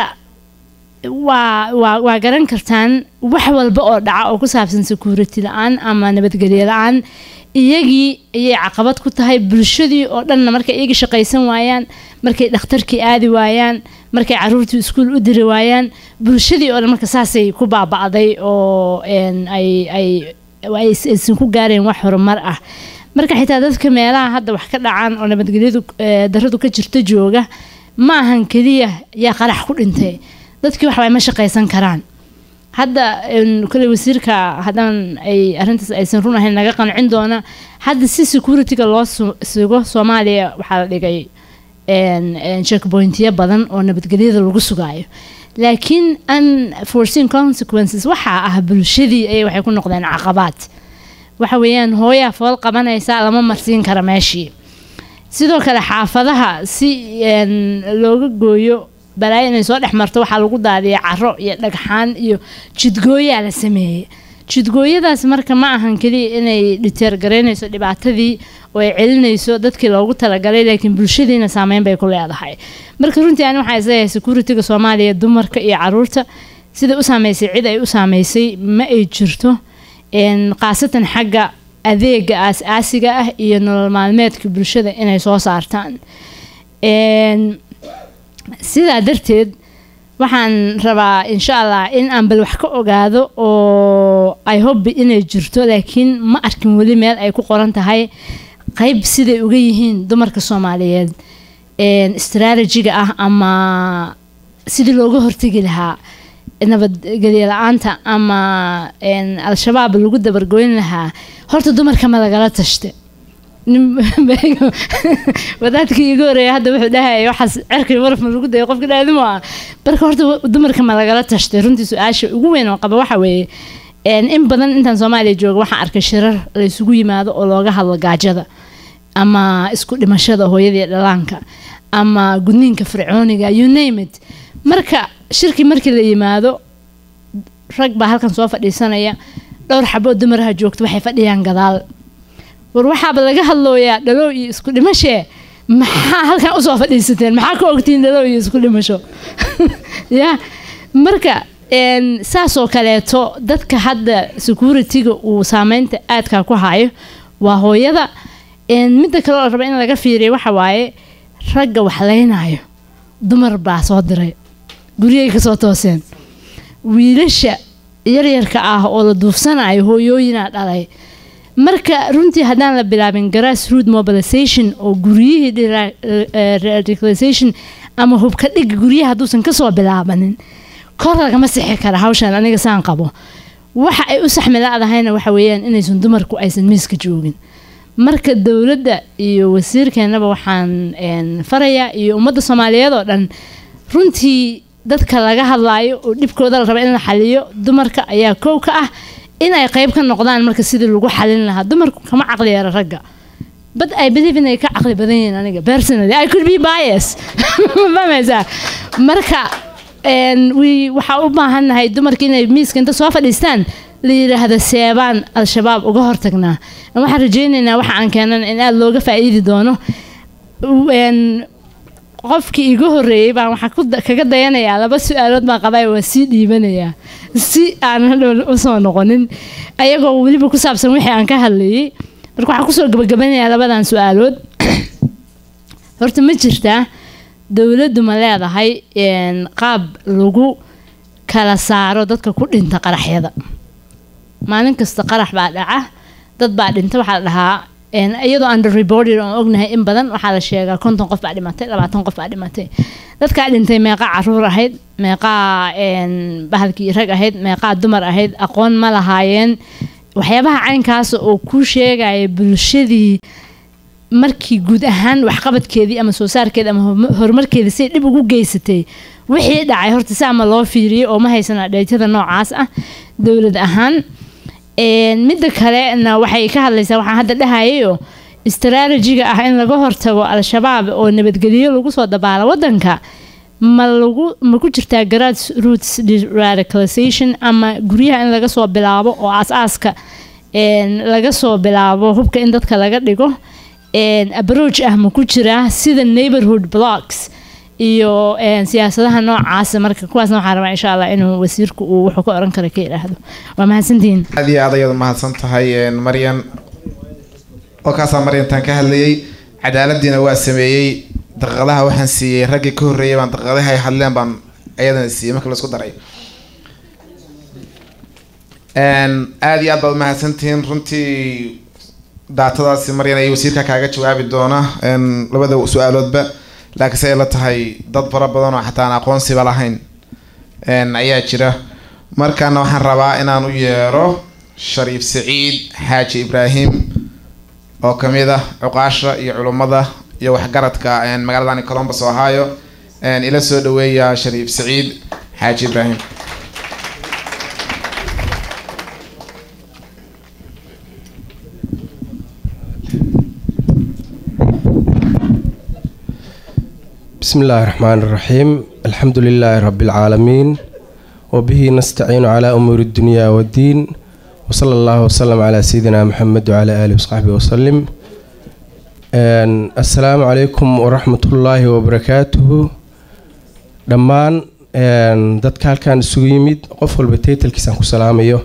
waa garan kartaan wax walba oo dhaca oo ku saabsan security la'aan ama nabadgelyo la'aan iyagii ayay caqabad ku tahay bulshadii oo dhanna markay iyagii shaqaysan waayaan markay dhakhtarkii aadi waayaan markay caruurtii iskuul u diri waayaan bulshadii oo dhan marka saasay ku baaba'day oo aysan ku gaareen wax horumar ah marka xitaa dadka meelaha hadda wax ka dhacaan oo nabadgelyadu darradu ka jirta jooga ma ahan keliya yaa qarax ku dhintay dadkii wax ma shaqaysan karaan hadda kale wasiirka haddaan ay arrintaas aysan run ahayn naga qancin doona hadda si security-ga loo sugo Soomaaliya waxaa la dhigay checkpointyo badan oo nabadgelyada lagu sugaayo laakiin unforeseen consequences waxaa ah bulshadii ay waxay ku noqdeen caqabad waxa weeyaan hooyaa fool qabanaysa lama marsiin kara meeshii sidoo kale xaafadaha si looga gooyo balaa inay soo dhex marto waxaa lagu daadiyay caro iyo dhagxaan iyo jidgooyaa la sameeyey jidgooyadaas marka ma ahan keliya inay dhiteer garaynayso dhibaatadii oo ay celinayso dadkii loogu talagalay laakiin bulshadiina saameyn bay ku leedahay marka runtii ani waxaa isleeyahay security-ga Soomaaliya dumarka iyo caruurta sida u saameysay cid ay u saameysay ma ay jirto qaasatan xagga adeega aas-aasiga ah iyo nolol maalmeedka bulshada inay soo saartaan sidaa darteed waxaan rabaa insha Allah in aan bal wax ka ogaado oo I hope inay jirto laakiin ma arkin weli meel ay ku qoran tahay qayb siday uga yihiin dumarka Soomaaliyeed strategy-ga ah ama sidii looga hortagi lahaa nabadgelyo la'aanta ama al-shabaab lagu dabargoyn lahaa horta dumarka ma lagala tashtay wadaadkii igu horeeyay hadda wuxuu dhahay waxaas cirkii waraf ma lagu dayo qofka dhaadimo ah barka horta dumarka ma lagala tashtay runtii su-aasha ugu weyn oo qaba waxa weeye in badan intaan Soomaaliya joogo waxaan arkay shirar la isugu yimaado oo looga hadlo gaajada ama isku dhimashada hooyadii dhalaanka ama gudniinka fircooniga you name it marka shirki markii la yimaado rag baa halkan soo fadhiisanaya dhowr xaboo dumaraha joogto waxay fadhiyaan gadaal war waxaaba laga hadlooyaa dhalow iyo isku dhimashe maxaa halkan usoo fadhiisateen maxaa ka ogtiin dhalow iyo isku dhimasho ya marka saasoo kaleeto dadka hadda security-ga uu saameynta aadka ku hayo waa hooyada midda kale oo raba in laga fiiriyo waxa waaye ragga wax leynayo dumar baa soo diray guriyay ka soo tooseen wiilasha yaryarka ah oo la duufsanayo hooyooyinaa dhalay marka runtii haddaan la bilaabin grassroot mobilization oo guryihii radicalization ama hubka dhig guryaha hadduusan kasoo bilaabanin kor lagama sixi kara hawshan aniga saan qabo waxa ay u saxmi laadahayna waxa weeyaan inaysan dumarku aysan miiska joogin marka dowladda iyo wasiirkeenaba waxaan farayaa iyo ummadda Soomaaliyeed oo dhan runtii dadka laga hadlaayo oo dhibkooda la rabo in la xaliyo dumarka ayaa koow ka ah in ay qayb ka noqdaan marka sidii lagu xalin lahaa dumarku kama caqli yara ragga but I believe in ay ka caqli badan yihiin aniga personally I could be biased marka waxa u baahanahay dumarka inay miiska inta soo fadhiistaan la yiraahdo seebaan al-shabaab uga hortagnaa waxaan rajaynaynaa waxa aan keenan in aad looga faa'iidi doono qofkii igu horeeyay baan waxa kaga dayanayaa laba su'aalood baan qabay waa sii dhiibanayaa si aan u soo noqonin ayagoo waliba ku saabsan wixii aan ka hadlayay marka waxaan kusoo gabagabanayaa labadan su'aalood horta ma jirtaa dawladdu ma leedahay qaab lagu kala saaro dadka ku dhinta qaraxyada maalin kasta qarax baa dhaca dad baa dhinta waxaa la dhahaa iyadoo under reported oo ognahay in badan waxaa la sheegaa 50 qof baa dhimatay 20 qof baa dhimatay dadka dhintay meeqa caruur ahayd meeqa bahalkii rag ahayd meeqa dumar ahayd aqoon ma lahaayeen waxyaabaha caynkaas oo ku sheegaya bulshadii markii guud ahaan waxqabadkeedii ama soo saarkeeda ama horumarkeeda si dib ugu geysatay wixii dhacay horta si ama loo fiiriyay oo ma haysana dheetada noocaas ah dawlad ahaan midda kale waxay ka hadlaysaa waxaan hadda dhahayo istaraatijiga ah in laga hortago al-shabaab oo nabadgeliyo lagu soo dabaalo wadanka ma ku jirtaa grassroots radicalization ama guryaha in laga soo bilaabo oo aasaaska laga soo bilaabo hubka in dadka laga dhigo approach ah ma ku jiraa sida neighborhood blocks iyo siyaasadaha noocaas marka kuwaasna waxaan rabaa insha Allah inuu wasiirku uu wuxuu ka oran karo ka yiraahdo waa mahadsantiin aad iyo aad ayaad mahadsan tahay Maryan oo kaasa Maryan tan ka hadlayay cadaaladina waa sameeyay daqiiqadaha waxaan siiyay ragga ka horeeyay baan daqiiqadaha ay hadleen baan ayadana siiyay marka la isku daray aad iyo aad baad mahadsantiin runtii daatadaasi Maryan ay wasiirka kaaga jawaabi doona labada su'aaloodba laakiin say la tahay dad fara badan oo xataa aan aqoonsiba lahayn ayaa jira markaana waxaan rabaa inaan u yeero Shariif Saciid Xaaji Ibraahim oo kamid ah cuqaasha iyo culimada iyo waxgaradka magaalada Columbus Ohio ila soo dhaweeya Shariif Saciid Xaaji Ibraahim بسم الله الرحمن الرحيم الحمد لله رب العالمين وبه نستعين على أمور الدنيا والدين وصلى الله وسلم على سيدنا محمد وعلى آله وصحبه وسلم السلام عليكم ورحمة الله وبركاته دمان dadka halkan isugu yimid qof walba taytalkiisaan ku salaamayo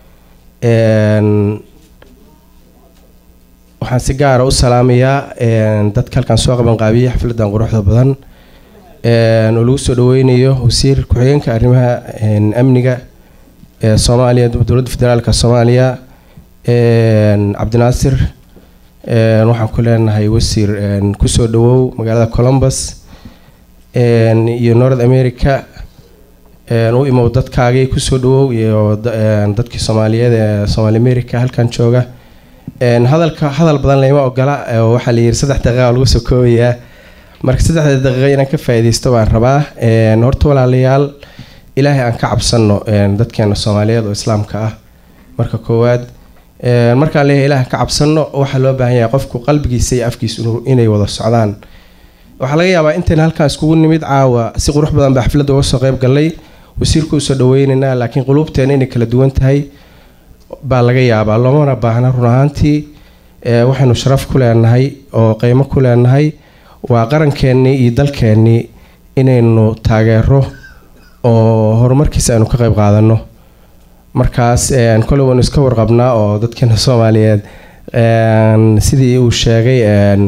waxaan si gaar ah u salaamayaa dadka halkan soo qaban qaabiyay xafladan quruxda badan oo lagu soo dhaweynayo wasiir ku-xigeenka arrimaha amniga ee Soomaaliya dowladda federaalka Soomaaliya Cabdinaasir waxaan ku leenahay wasiir ku soo dhawow magaalada Columbus iyo North America oo imo dadkaagay ku soo dhawow iyo dadkii Soomaaliyeed ee Soomaali America halkan jooga hadal badan lama ogola waxa la yiri 3 daqiiqo lagu soo koobayaa marka 3 daqiiqo inaan ka faa'iideysto baan rabaa horta walaalayaal ilaahay aan ka cabsano dadkeena Soomaaliyeed oo islaamka ah marka koowaad marka ilaahay ka cabsano waxa loo baahan yahay qofku qalbigiisa iyo afkiisa inay wada socdaan waxa laga yaabaa intaan halkaas iskugu nimid caawa si qurux badan baa xafladda uga soo qayb galay wasiirku soo dhaweynayna laakiin qulubteena inay kala duwan tahay baa laga yaabaa loomana baahna run ahaantii waxaanu sharaf ku leenahay oo qiimo ku leenahay waa qarankeennii iyo dalkeennii inaynu taageero oo horumarkiisa aynu ka qayb qaadano markaas kole waynu iska warqabnaa oo dadkeena Soomaaliyeed sidii uu sheegay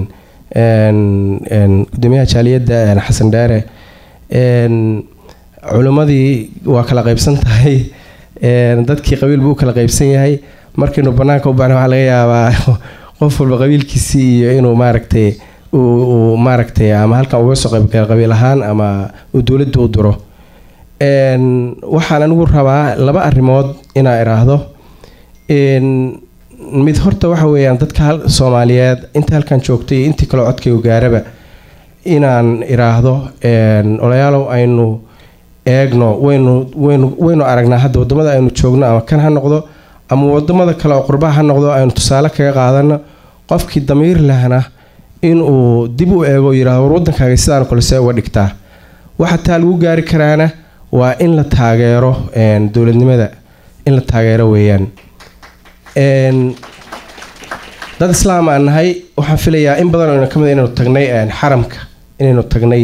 gudoomiyaha jaaliyadda Xasan Dheere culimadii waa kala qaybsan tahay dadkii qabiil buu kala qaybsan yahay markaynu banaanka u baahnaa waxa laga yaabaa qof walba qabiilkiisii iyo inuu maaragtay uu maaragtay ama halkan uga soo qayb galo qabiil ahaan ama uu dawladda u diro waxaan anigu rabaa laba arrimood inaan iraahdo mid horta waxa weeyaan dadka Soomaaliyeed inta halkan joogtay intii kale codkaygu gaaraba inaan iraahdo olayaalow aynu eegno waynu aragnaa hadda wadamada aynu joogno ama kan ha noqdo ama wadamada kale oo qurbaha ha noqdo aynu tusaale kaga qaadano qofkii damiir lahna inuu dib u eego yiraahdo wadankaaga sidaan kale see uga dhigtaa waxa taa lagu gaari karaana waa in la taageero dawladnimada in la taageero weeyaan. dad islaam aan nahay waxaan filayaa in badan oo kamid inaynu tagnay xaramka inaynu tagnay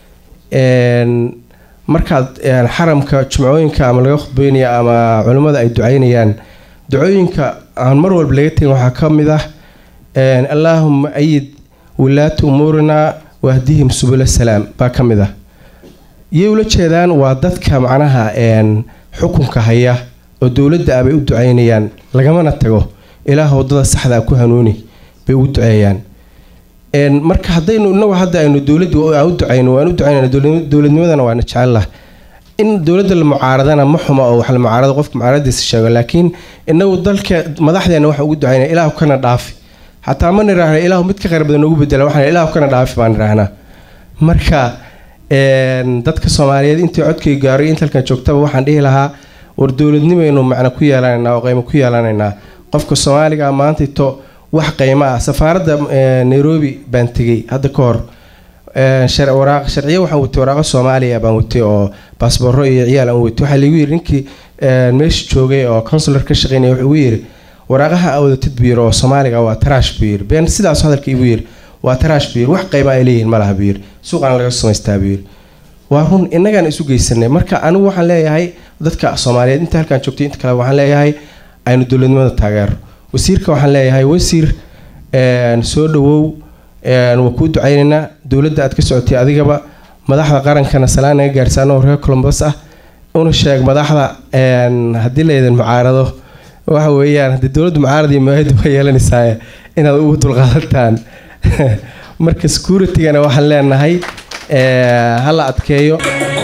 markaad xaramka jumcooyinka ama laga khudbeynayo ama culimada ay ducaynayaan ducooyinka aan mar walba laga tegin waxaa ka mid ah allaahumma ayid wilaatu umuurina wahdihim subula salaam baa ka mid ah. iyay ula jeedaan waa dadka macnaha xukunka haya oo dowladda ah bay u ducaynayaan lagamana tago ilaah wadada saxda ku hanuuni bay u duceeyaan. marka haddaynu inagu hadda aynu dowladda u ducayno waan u ducaynayna dowladnimadana waana jecelahay in dowladda la mucaaradana ma xumo oo wax la mucaarado qofka mucaaraddiisa sheego laakiin inagu dalka madaxdeena waxa ugu ducaynaya ilaah kana dhaafi hataa ma niraahna ilaah mid ka khayr badan ugu bedela waxaan ilaah kana dhaafi baan niraahna. marka dadka Soomaaliyeed intii codkay gaaray inta halkan joogtaba waxaan dhihi lahaa war dowladnimaynu macna ku yeelanaynaa oo qiimo ku yeelanaynaa. qofka Soomaaliga maanta to wax qiimo ah safaaradda Nairobi baan tagay hadda ka hor sharciyo waxaan watay waraaqo Soomaaliya baan watay oo baasaboorro iyo ciyaal aan watay waxa lagu yiri ninkii meesha joogay oo consular ka shaqeynaya wuxuu yiri waraaqaha awdatid biir oo Soomaaliga waa trash biir been sidaas hadalka igu yiri waa trash biir wax qiimo ay leeyihiin ma laha biir suuqan laga samaystaa biir waa run inagaan isu geysanay. marka anigu waxaan leeyahay dadka Soomaaliyeed inta halkan joogtay inta kale waxaan leeyahay aynu dowladnimada taageero. wasiirka waxaan leeyahay wasiir soo dhawow waa ku ducaynaynaa dowladda aad ka socotay adigaba madaxda qarankana salaan naga gaarsaano reer Columbus ah una sheeg madaxda haddii la idin mucaarado waxa weeyaan haddii dowladda mucaaradi maayad way yeelanaysaa inaad ugu dulqaadataan. marka security-gana waxaan leenahay hala adkeeyo.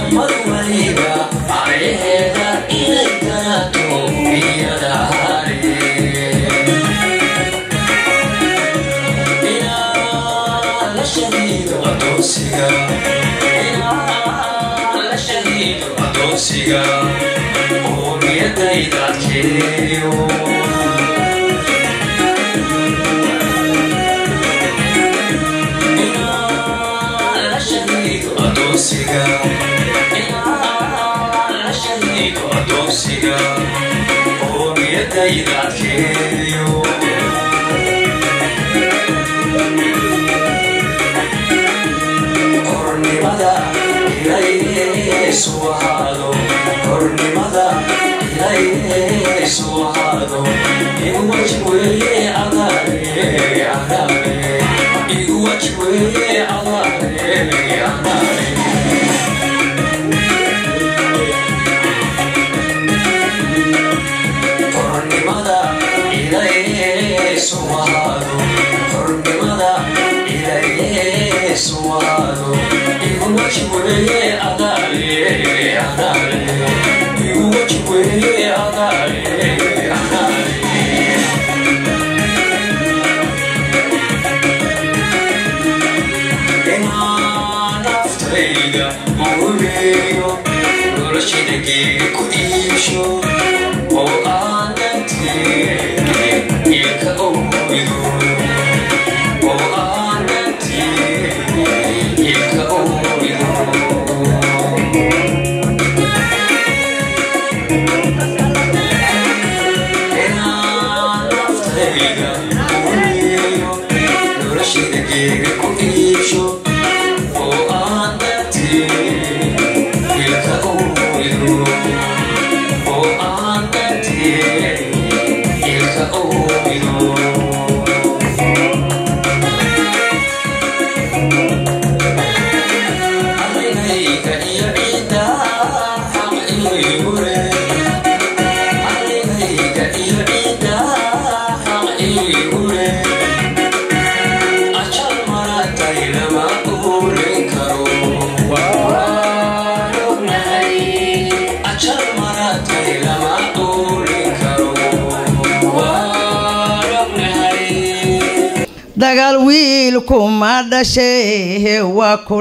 dagaal wiilkuma dhashay waa ku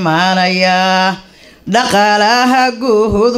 dhimanaya dhaqaalaha guud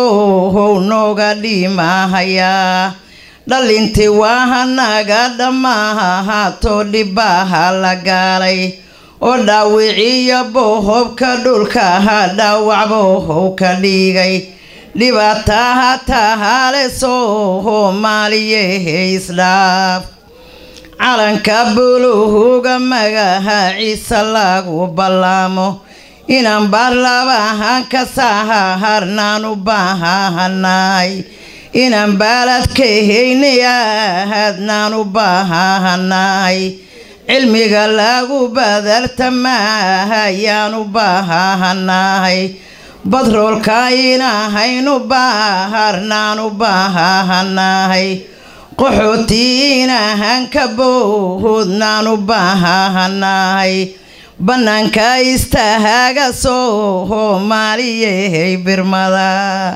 waxbuu nooga dhimahaya dhalintii waa hanaga dhamaahato dhibaha la gaalay oo dhaawiciyo bohobka dhulka dhaawac bohow ka dhigay dhibaataha tahale Soomaaliye isdhaaf calanka buluuga magaciisa lagu ballaamo inaan baarlamaanka saarnaan u baahannahay inaan baladkahaynayadnaan u baahannahay cilmiga lagu badartamahayaan u baahannahay badroolka inahaynu baharnaan u baahannahay qaxootiinahan ka boodnaan u baahannahay bannaanka istaaga Soomaaliye birmada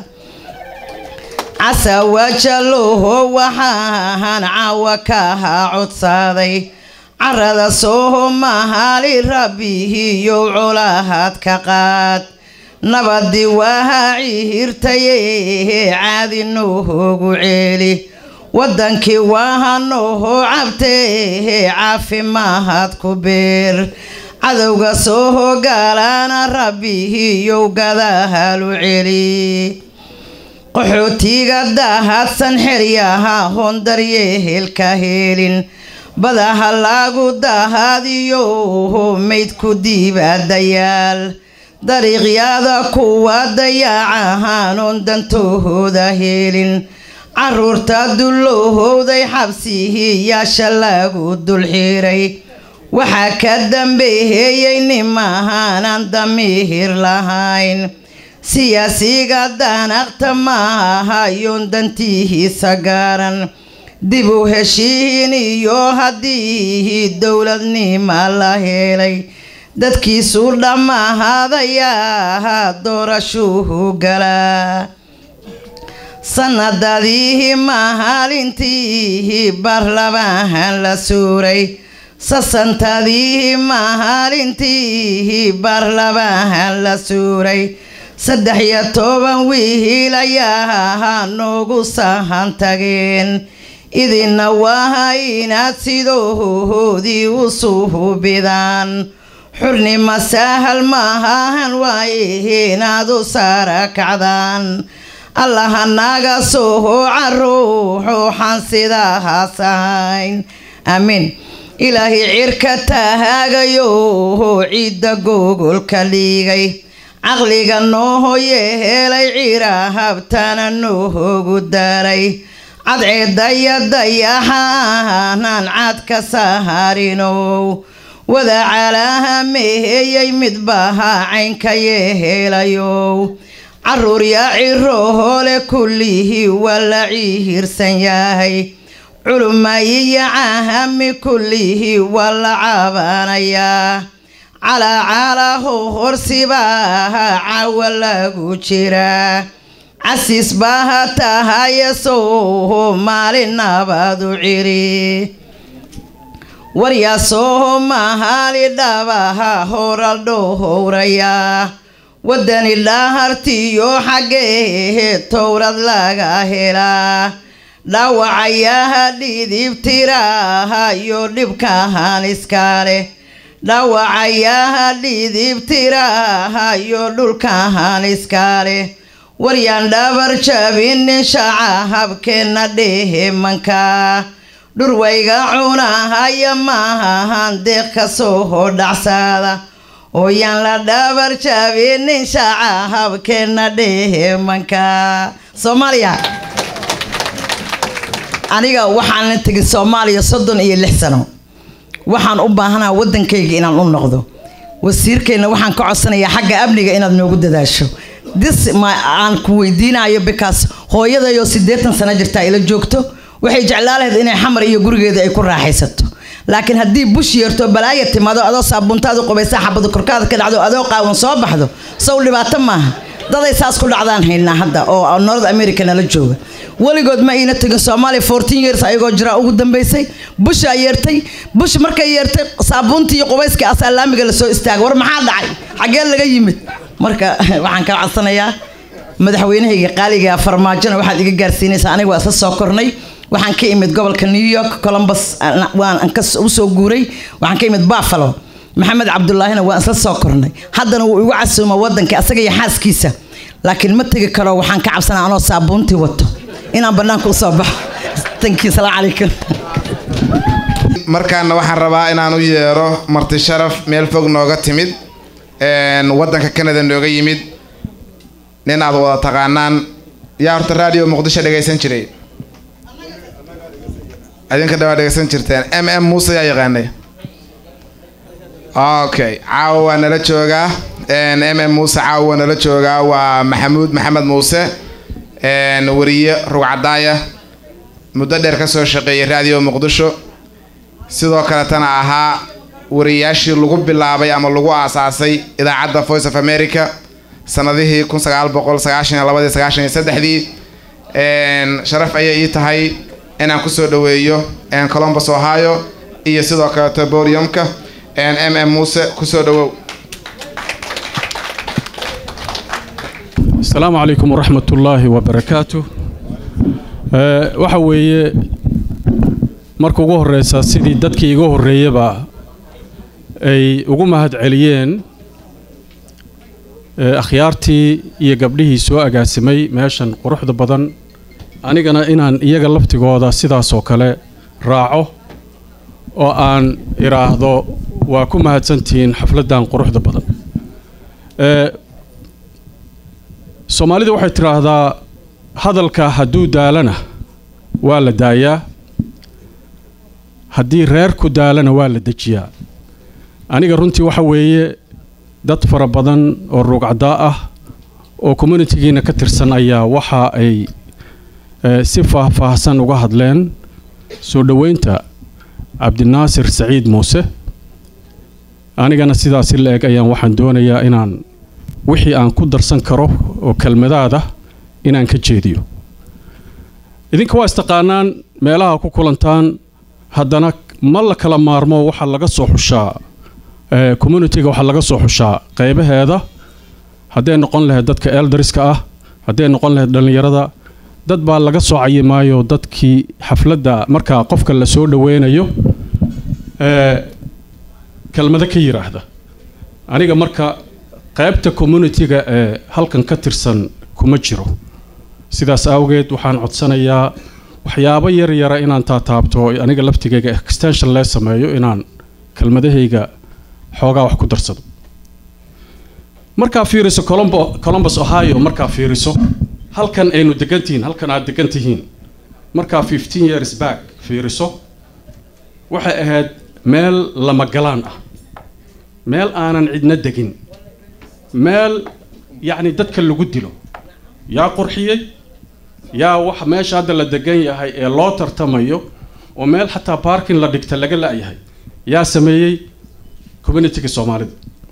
casawajaloho waxaan caawa ka codsaday carada Soomaali rabbihiyo colahaad ka qaad nabadi waa ciirtaye caadi noogu ceeli wadankii waa noo cabtee caafimaad ku beer cadowga soo gaalana rabbihiyo gadahalu celi qaxootiga daahadsan xeryaha hondaryeelka helin badaha lagu daahadiyo maydku diibadayaal dariiqyada kuwa dayacahan oon dantooda helin caruurta dullowday xabsihiyaasha lagu dulxiray waxaa ka dambeeyay nimahaanan damiir lahayn siyaasiga danaqta maahayoon dantihiisa gaaran dib u heshiin iyo haddii dowladnima la helay dadkiisu dhammaahadayaa doorashuhu galaa sanadadii maalintii baarlamaanka la suuray sasantadii maalintii baarlamaanka la suuray 13 wiil ayaa noogu sahan tageen idina waa inaad sidoodii u suubidaan xurnimo sahal maahan waa inaad u sarakacdaan allaha naga soo caruuxo xan sidaas ahayn amiin ilaahi cirka taagayo ciidda gogolka dhigay caqliga noo yeelay cirahabtana noogu daray cadceedaya dayaxanan cad ka saharinow wada calaha meeyay midbaha caynka yeelayow caruur yaa ciroole kullihii waa la ciirsan yahay culumayiya cahami kullihii waa la caabanayaa calaacalaho horsibaha cawa lagu jiraa casiis baha tahaye Soomaali nabadu ciri waryaa Soomaali dhabaha horal dhowraya wadani dhahartiyo xagee towrad laga helaa dhaawacayaha dhidibtiraha iyo dhibkahan iskale dhaawacayaha dhidibtiraha iyo dhulkahan iskale waryaan dhabar jabinin shacahabkeena dheemanka dhurwayga cunahaya maahan deeq ka soo dhacsada ooyaan la dhabar jabinin shacahabkeena dheemanka Soomaaliya aniga waxaan tagay Soomaaliya 36 sano waxaan u baahanaa wadankayga inaan u noqdo wasiirkeena waxaan ka codsanayaa xagga amniga inaad noogu dadaasho aan ku weydiinayo because hooyadayo 80 sano jirta ila joogto waxay jeclaaleed inay xamar iyo gurigeeda ay ku raaxaysato laakiin haddii bush yeerto balaaya timaado adoo saabuntaadu qubaysa xabadu korkaada ka dhacdo adoo qaawan soo baxdo soo dhibaato maaha daday saas ku dhacdaan haynaa hadda oo North America nala jooga waligood ma ina tagin Soomaaliya 14 years ayagoo jira ugu dambeysay bush yeertay bush markay yeertay saabuntii iyo qubayska asalaamiga la soo istaagay war maxaa dhacay xagee laga yimid marka waxaan ka codsanayaa madaxweynahayga qaaliga farmaajona waxaad iga gaarsiinaysaa aniga waa soo kornay waxaan ka imid gobolka New York Columbus waan ka soo guuray waxaan ka imid Buffalo maxamed cabdullaahina waan isla soo kornay haddana wuu igu casuuma wadanka asaga iyo xaaskiisa laakiin ma tegi karo waxaan ka cabsanaa anoo saabuuntii wato inaan bannaanka u soo baxo tankii salaamu calaykum markaana waxaan rabaa inaan u yeero marti sharaf meel fog nooga timid waddanka Canada nooga yimid nin aad wada taqaanaan yaa horta radio Muqdisho dhageysan jiray adinka dhawaa dhageysan jirteen Muuse yaa yaqaanay okay caawa nala joogaa Muuse caawa nala joogaa waa Maxamed Muuse wariye rugcadaaya muddo dheer ka soo shaqeeyay radio Muqdisho sidoo kale tan ahaa wariyaashii lagu bilaabay ama lagu aasaasay idaacadda Voice of America sanadihii 1992-93 sharaf ayay ii tahay inaan ku soo dhaweeyo Columbus Ohio iyo sidoo kale podiumka Muuse ku soo dhawow السلام عليكم ورحمة الله وبركاته waxa weeye marka ugu horeysa sidii dadkii igu horeeyaba ay ugu mahad celiyeen akhyaartii iyo gabdhihii soo agaasimay meeshan quruxda badan anigana inaan iyaga laftigooda sidaas oo kale raaco oo aan iraahdo waa ku mahadsantiin xafladan quruxda badan Soomaalida waxay tiraahdaa hadalka hadduu daalana waa la daayaa haddii reerku daalana waa la dejiyaa aniga runtii waxa weeye dad fara badan oo rugcada ah oo community-giina ka tirsan ayaa waxa ay si faahfaahsan uga hadleen soo dhaweynta Cabdinaasir Saciid Muuse anigana sidaas la eg ayaan waxaan doonayaa inaan wixii aan ku darsan karo oo kelmadaada inaan ka jeediyo idinka waa istaqaanaan meelaha ku kulantaan haddana ma la kala maarmo waxa laga soo xushaa community-ga waxa laga soo xushaa qaybaheeda haddii noqon lahayd dadka elderska ah haddii noqon lahayd dhalinyarada dad baa laga soo cayimaayo dadkii xafladda marka qofka la soo dhaweynayo kelmado ka yiraahda aniga marka qaybta community-ga halkan ka tirsan kuma jiro sidaas awgeed waxaan codsanayaa waxyaabo yar yar inaan taataabto aniga laftigayga extension la sameeyo inaan kelmadahayga xoogaa wax ku darsado marka fiiriso Columbus Ohio marka fiiriso halkan aynu degantiin halkan aad degantihiin marka 15 years back fiiriso waxay ahayd meel lama galaan ah meel aanan cidna degin meel يعني dadka lagu dilo yaa qurxiyay yaa wax meesha hadda la degan yahay ee loo tartamayo oo meel xataa parking la dhigta laga laayahay yaa sameeyay community-ga Soomaalida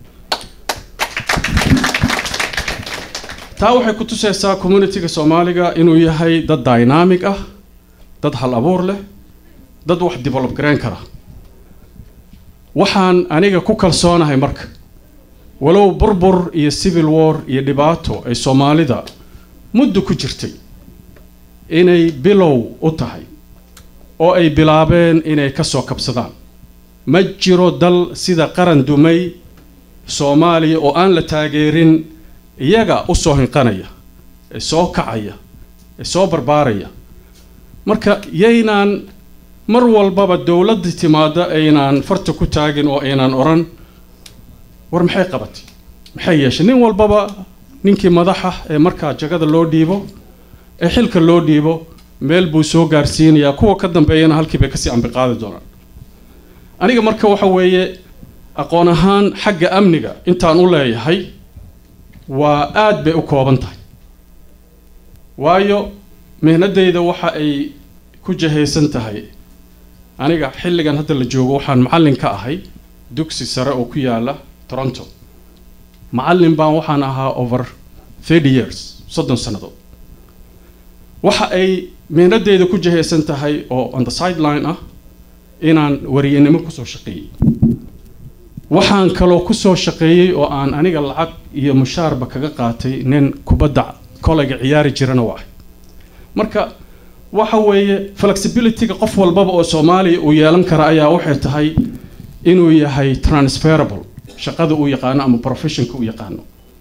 taa waxay ku tusaysaa community-ga Soomaaliga inuu yahay dad dynamic ah dad hal abuur leh dad wax develop garan kara waxaan aniga ku kalsoonahay marka walow burbur iyo civil war iyo dhibaato ay Soomaalida muddo ku jirtay inay bilow u tahay oo ay bilaabeen inay ka soo kabsadaan ma jiro dal sida qaran dumay Soomaaliya oo aan la taageerin iyaga u soo hinqanaya ee soo kacaya ee soo barbaaraya marka yaynaan mar walbaba dawladda timaada aynaan farta ku taagin oo aynaan oran war maxay qabatay maxay yeeshay nin walbaba ninkii madaxa ee marka jagada loo dhiibo ee xilka loo dhiibo meel buu soo gaarsiinayaa kuwa ka dambeeyana halkii bay ka sii ambi qaadi doonaan aniga marka waxa weeye aqoon ahaan xagga amniga intaan u leeyahay waa aad bay u kooban tahay waayo mehnadayda waxa ay ku jahaysan tahay aniga xilligan hadda la joogo waxaan macallin ka ahay dugsi sare oo ku yaala Toronto macallin baan waxaan ahaa over 30 years 30 sanadood waxa ay mehnadayda ku jahaysan tahay oo on the sideline ah inaan wariyanimo ku soo shaqeeyay waxaan kaloo ku soo shaqeeyay oo aan aniga lacag iyo mushaarba kaga qaatay nin kubadda kollega ciyaari jirana waa marka waxa weeye flexibility-ga qof walbaba oo Soomaaliya uu yeelan kara ayaa waxay tahay inuu yahay transferable shaqada uu yaqaan ama professionka uu yaqaan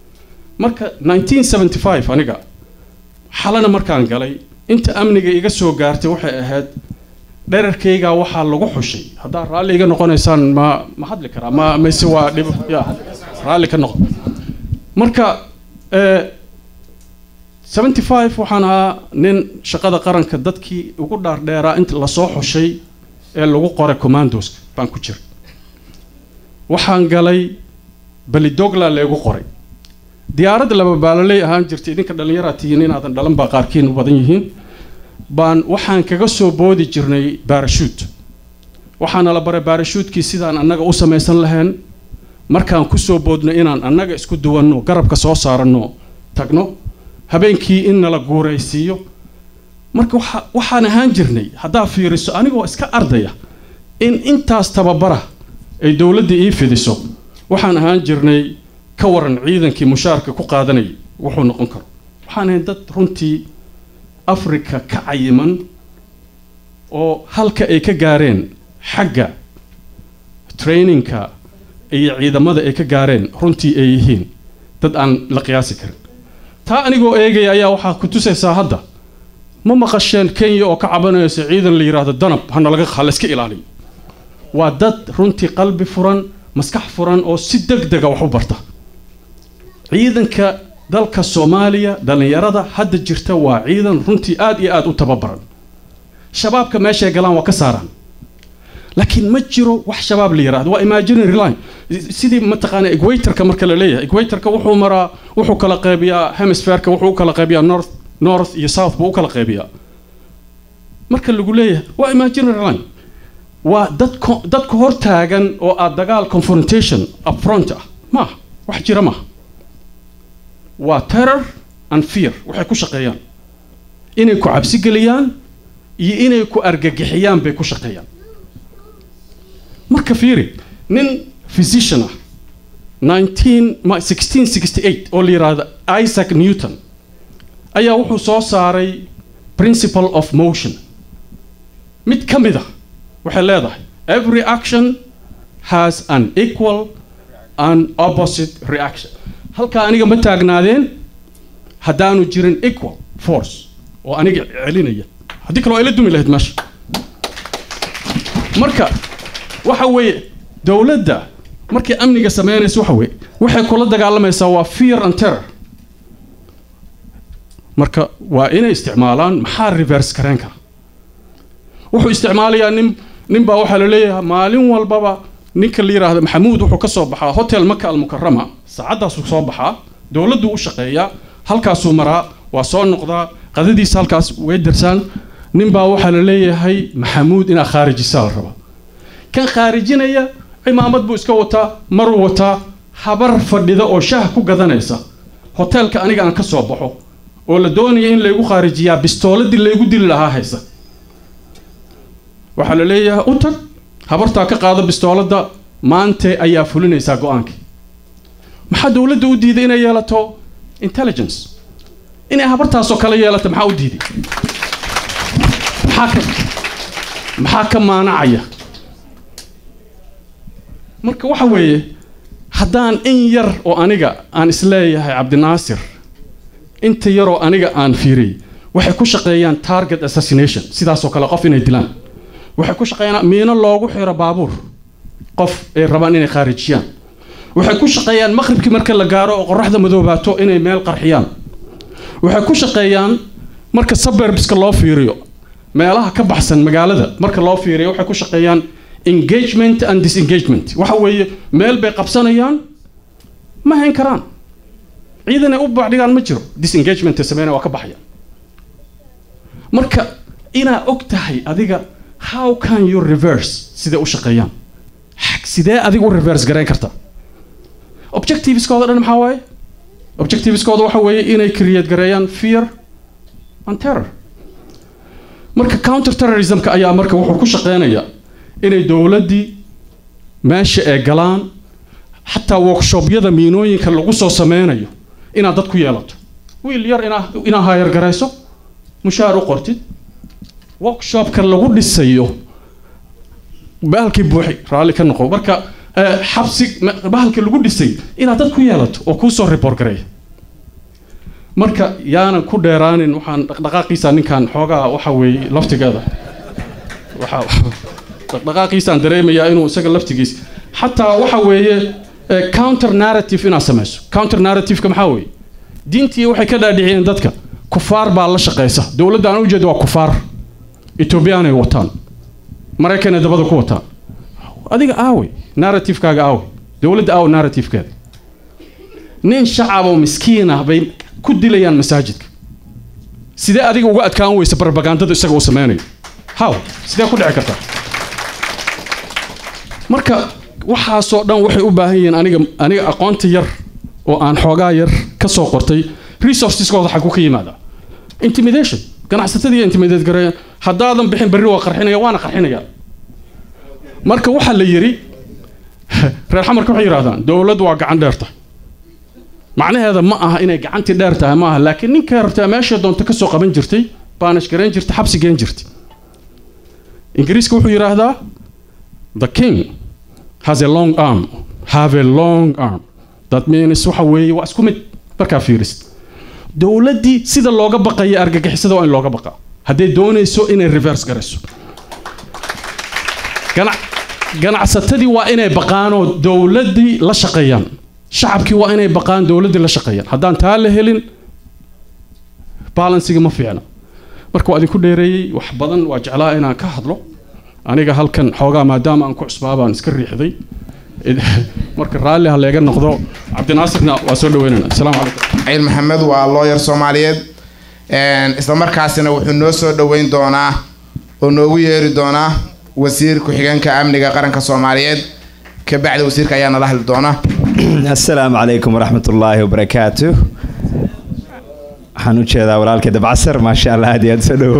marka 1975 aniga xalana markaan galay inta amniga iga soo gaartay waxay ahayd dherarkayga waxaa lagu xushay haddaa raalli iga noqonaysaan ma hadli karaa ma mise waa dhib ya raalli ka noqon marka 75 waxaan ahaa nin shaqada qaranka dadkii ugu dhaardheeraa inta lasoo xushay ee lagu qoray commandoska baan ku jiray waxaan galay balidogla leegu qoray diyaaradda laba baalaley ahaan jirtay idinka dhallinyaraa tihiin inaadan dhalan baa qaarkiin u badan yihiin baan waxaan kaga soo boodi jirnay baarashuut waxaana la baray baarashuutkii sidaan annaga u samaysan lahayn markaan ku soo boodno inaan annaga isku duwanno garabka soo saaranno tagno habeenkii in nala guuraysiiyo marka waxaan ahaan jirnay haddaa fiiriso anigoo iska ardaya in intaas tababara ay dowladda ii fidiso waxaan ahaan jirnay ka waran ciidankii mushaarka ku qaadanayay wuxuu noqon karo waxaan ahayn dad runtii afrika ka cayiman oo halka ay ka gaareen xagga trainingka iyo ciidamada ay ka gaareen runtii ay yihiin dad aan la qiyaasi karin taa anigoo eegaya ayaa waxaa ku tusaysaa hadda ma maqasheen kenya oo ka cabanaysa ciidan la yidhaahdo danab hana laga iska ilaaliyo waa dad runtii qalbi furan maskax furan oo si degdega wax u barta ciidanka dalka Soomaaliya dhalinyarada hadda jirta waa ciidan runtii aad iyo aad u tababaran shabaabka meesha ay galaan waa ka saaraan laakiin ma jiro wax shabaab la yiraahdo waa imaginary line sidii ma taqaan equatorka marka la leeyahay equatorka wuxuu kala qaybiyaa hemisphere-ka wuxuu kala qaybiyaa north iyo south buu kala qaybiyaa marka lagu leeyahay waa imaginary line waa dadku hor taagan oo aad dagaal confrontation up front ah ma wax jira ma waa terror and fear waxay ku shaqeeyaan inay ku cabsi geliyaan iyo inay ku argagixiyaan bay ku shaqeeyaan marka fiiri nin physician 1668 oo la yiraahdo Isaac Newton ayaa wuxuu soo saaray principle of motion mid ka mid ah waxay leedahay every action has an equal and opposite reaction halka aniga ma taagnaadeen haddaanu jirin equal force oo aniga celinaya haddii kale waa ila dumi lahayd meesha marka waxa weeye dowladda markay amniga sameynayso waxa weeye waxay kula dagaalamaysaa waa fear and terror marka waa inay isticmaalaan maxaa reverse kareen kara wuxuu isticmaalayaa nin baa waxaa la leeyahay maalin walbaba ninka la yiraahdo maxamuud wuxuu ka soo baxaa hotel Maka al-Mukarrama saacadaasuu soo baxaa dowladdu u shaqeeyaa halkaasuu maraa waa soo noqdaa qadadiisa halkaas way darsaan nin baa waxaa la leeyahay maxamuud inaa khaarijisaa la rabaa kan khaarijinaya cimaamad buu iska wataa maruu wataa habar fadhida oo shaah ku gadanaysa hotelka aniga aan ka soo baxo oo la doonaya in laygu khaarijiyaa bistooladii laygu dili lahaa haysa waxaa la leeyahay u tag habartaa ka qaada bistooladda maanta ayaa fulinaysaa go'aankii maxaa dowladda u diiday inay yeelato intelligence inay habartaasoo kale yeelato maxaa u diiday maxaa ka maanacaya marka waxa weeye haddaan in yar oo aniga aan isleeyahay cabdinaasir inta yaroo aniga aan fiiriyey waxay ku shaqeeyaan target assassination sidaasoo kale qof inay dilaan waxay ku shaqeeyaan miino loogu xiro baabuur qof ay rabaan inay khaarijiyaan waxay ku shaqeeyaan maqribkii marka la gaaro oo qorraxda madoobaato inay meel qarxiyaan waxay ku shaqeeyaan marka suburbska loo fiiriyo meelaha ka baxsan magaalada marka loo fiiriyo waxay ku shaqeeyaan engagement and disengagement waxa weeye meel bay qabsanayaan ma hayn karaan ciidan ay u bacdigaan ma jiro disengagement sameeyna waa ka baxayaan marka inaa og tahay adiga how can you reverse sidee u shaqeeyaan sidee adiga u reverse gareyn kartaa objectiveskooda dhan maxaa waaye objectiveskooda waxa weeye inay create gareeyaan fear and terror marka counter terrorismka ayaa marka wuxuu ku shaqeynayaa inay dowladdii meesha ay galaan xataa workshoopyada miinooyinka lagu soo sameynayo inaad dad ku yeelato wiil yar inaa hayar garayso mushaar u qortid workshopka lagu dhisayo bahalkii buuxi raalli ka noqo marka xabsi bahalka lagu dhisay inaad dad ku yeelato oo kuu soo report gareeya marka yaanan ku dheeraanin waxaan dhaqdhaqaaqiisa ninkan xoogaa waxa weeye laftigeeda dhaqdhaqaaqiisaan dareemayaa inuu isaga laftigiisa xataa waxa weeye counter narrative inaad samayso counter narrative-ka maxaa weeye diintii waxay ka dhaadhiciyeen dadka kufaar baa la shaqeysa dowladda aan u jeedo waa kufaar etoobiyaan ay wataan maraykan ay dabada ku wataan adiga aawe narrative-kaaga aawe dowladda aawe narrative-keeda nin shacab oo miskiin ah bay ku dilayaan masaajidka sidee adiga uga adkaan weysa propagandada isaga uu sameynayo how sidee ku dhici kartaa marka waxaasoo dhan waxay u baahan yihiin aniga aqoonta yar oo aan xoogaa yar ka soo qortay resourceskooda xaggu ka yimaada intimidation ganacsatadii intimidate gareeyaan haddaadan bixin berri waa qarxinaya waana qarxinaya marka waxaa la yidhi reer xamarka waxay yidhahdaan dowladdu waa gacan dheer tahay macnaheeda ma aha inay gacantii dheer tahay ma aha laakiin ninkay rabtaa meesha doonta ka soo qaban jirtay baanish garayn jirtay xabsi geen jirtay ingiriiska wuxuu yidhaahdaa the king has a long arm have a long arm that means waxa weeye waa isku mid markaa fiirisid dowladdii sida looga baqaya argagixisada waa in looga baqaa hadday doonayso inay reverse garayso ganacsatadii waa inay baqaanoo dowladdii la shaqeeyaan shacabkii waa inay baqaan dowladdii la shaqeeyaan haddaan taa la helin balansiga ma fiicna marka waa idinku dheereeyey wax badan waa jeclaa inaan ka hadlo aniga halkan xoogaa maadaama aan ku cusbaa baan iska riixday marka raalli ha leega noqdo cabdinaasirna waa soo dhaweynana asalaamu calaykum ciil maxamed waa lawyer soomaaliyeed isla markaasina wuxuu noo soo dhaweyn doonaa oo noogu yeeri doonaa wasiir ku-xigeenka amniga qaranka soomaaliyeed kabacdi wasiirka ayaa nala hadli doona السلام عليكم ورحمة الله وبركاته حنوشة ولالك دبعسر ما شاء الله هادي أدسلو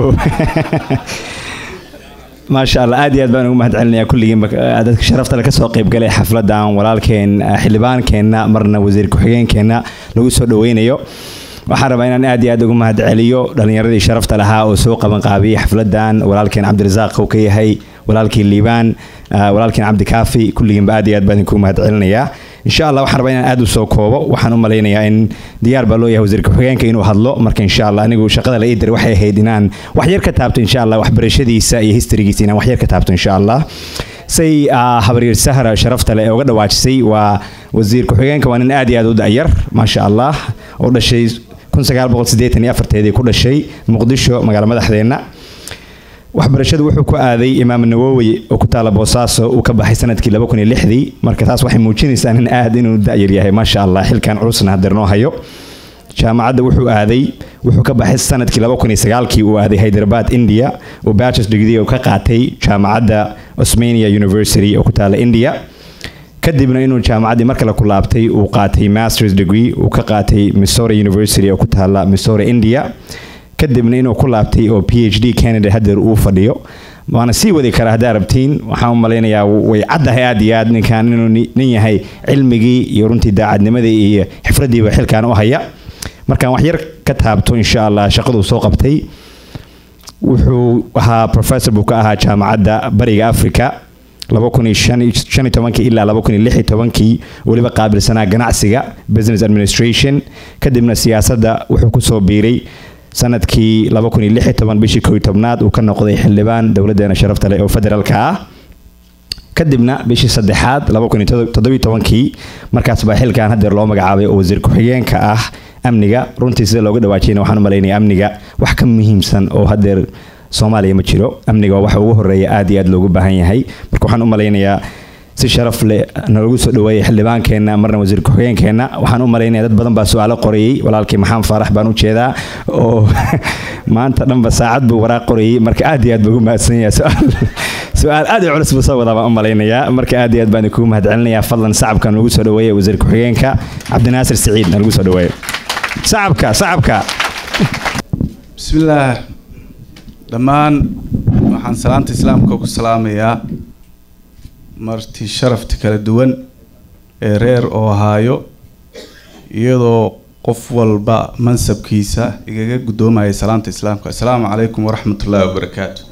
ما شاء الله هادي أدبان ومهد علني كل يوم عدد شرفت لك سوق يبقى حفلة دام ولالكين حلبان كنا مرنا وزير كحيين كنا لو سودوين يو وحربنا نادي أدوم مهد عليو لأن يردي شرفت لها وسوق من قابي حفلة دان ولالكين عبد الرزاق وكي هي ولالكين ليبان ولالكين عبد كافي كل يوم بعدي أدبان يكون مهد علني إن شاء الله waxaan rabaa inaan aad u soo koobo waxaan u maleynayaa in diyaar baa loo yahay wasiirka ku-xigeenka inuu hadlo marka insha Allah anigu shaqada la idir waxay ahayd inaan wax yar ka taabto insha Allah waxbarashadiisa iyo historygiisa inaan wax yar ka taabto insha Allah say habaryar sahra sharafta leh uga dhawaajisay waa wasiir ku-xigeenka waa nin aad iyo aad u da'yar ma sha Allah oo dhashay 1984 ku dhashay Muqdisho magaalo madaxdeena waxbarashadu wuxuu ku aaday Imaam Nawawi oo ku taala Boosaaso uu ka baxay sanadkii 2006 marka taas waxay muujinaysaa in aad inuu da'yar yahay ma sha Allah xilkan culusna hadarnoo hayo jaamacadda wuxuu ka baxay sanadkii 2009 uu aaday Hyderabad India oo bachelor's degree oo ka qaatay jaamacadda Osmania University oo ku taala India kadibna inuu jaamacaddii marka la ku laabtay uu qaatay master's degree uu ka qaatay Missouri University oo ku taala Missouri India kadibna inuu ku laabtay oo PhD Canada hadda uu fadhiyo waana sii wadi karaa hadaa rabtiin waxaan u maleynayaa way caddahay aad iyo aad ninkan inuu nin yahay cilmigii iyo runtii daacadnimadii iyo xifradiiba xilkan u haya markaan wax yar ka taabto insha Allah shaqadu soo qabtay wuxuu ahaa professor buu ka ahaa jaamacadda bariga Afrika 2015 ilaa 2016 waliba qaabilsanaa ganacsiga business administration kadibna siyaasadda wuxuu ku soo biiray sanadkii 2016 bishii 11 uu ka noqday xildhibaan dawladdeena sharafta leh oo federaalka ah kadibna bishii 3aad 2017 markaas baa xilkan hadeer loo magacaabay oo wasiir ku-xigeenka ah amniga runtii sida looga dhawaajiyay waxaan u maleynayaa amniga wax ka muhiimsan oo hadeer Soomaaliya ma jiro amniga waxa ugu horeeya aad iyo aad loogu baahan yahay marka waxaan u maleynayaa si sharaf leh nagu soo dhaweeyay xildhibaankeenna marna wasiir ku-xigeenkeena waxaan u maleynayaa dad badan baa su'aalo qorayay walaalkii maxamed faarax baan u jeedaa oo maanta dhanba saacad buu waraaq qorayay marka aad iyo aad buu mahadsan yahay su'aal aad u culus buu soo wadaa baan u maleynayaa marka aad iyo aad baan ku mahadcelinayaa fadlan sacabka nagu soo dhaweeyay wasiir ku-xigeenka Cabdinaasir Saciid nagu soo dhaweeyay sacabka bismillaah dhammaan waxaan salaanta islaamka ku salaamayaa marti sharafta kala duwan ee reer Ohio iyadoo qof walba mansabkiisa igaga gudoomaya salaanta islaamka assalaamu calaykum waraxmatullaahi wabarakaatu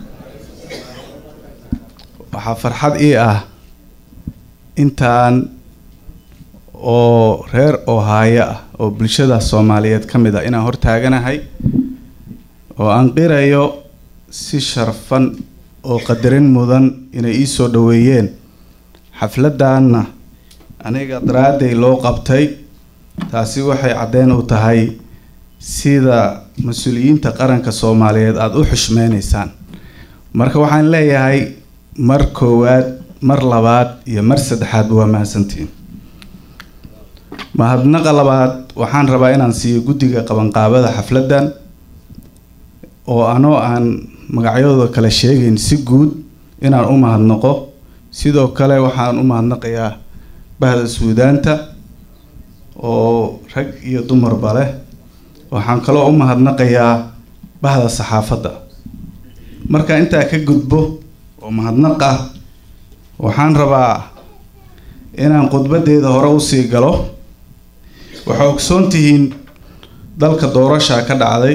waxaa farxad ii ah intaan oo reer Ohio ah oo bulshada Soomaaliyeed ka mid ah inaan hortaaganahay oo aan qirayo si sharfan oo qadarin mudan inay ii soo dhaweeyeen xafladana aniga daraaday loo qabtay. taasi waxay cadeen u tahay sida mas'uuliyiinta qaranka Soomaaliyeed aad u xushmeynaysaan. marka waxaan leeyahay mar koowaad, mar labaad iyo mar saddexaad waa mahadsantiin. mahadnaqa labaad waxaan rabaa inaan siiyo guddiga qabanqaabada xafladan oo aan magacyadooda kala sheegayn si guud inaan u mahadnaqo. sidoo kale waxaan u mahadnaqayaa bahda Suudaanta oo rag iyo dumarba leh. waxaan kaloo u mahadnaqayaa bahda saxaafadda. marka intaa ka gudbo oo mahadnaqa waxaan rabaa inaan khudbadeeda hore u sii galo. waxaa ogsoon tihiin dalka doorasha ka dhacday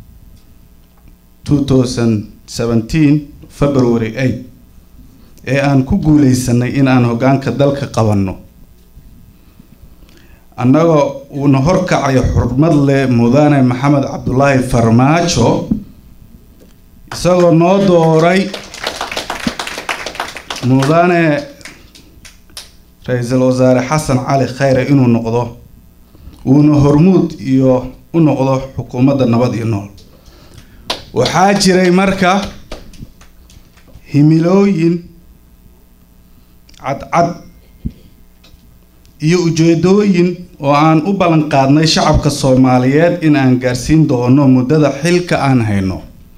2017 February 8 ee aan ku guuleysanay in aan hoggaanka dalka qabanno annagoo uuna horkacayo xurmad leh mudane Maxamed Cabdullaahi Farmaajo isagoo noo dooray mudane ra'iisul wasaare Xasan Cali Khayre inuu noqdo uuna hormuud iyo u noqdo xukuumadda nabad iyo nool. waxaa jiray marka himilooyin cadcad iyo ujeedooyin oo aan u ballan qaadnay shacabka Soomaaliyeed in aan gaarsiin doono muddada xilka aan hayno,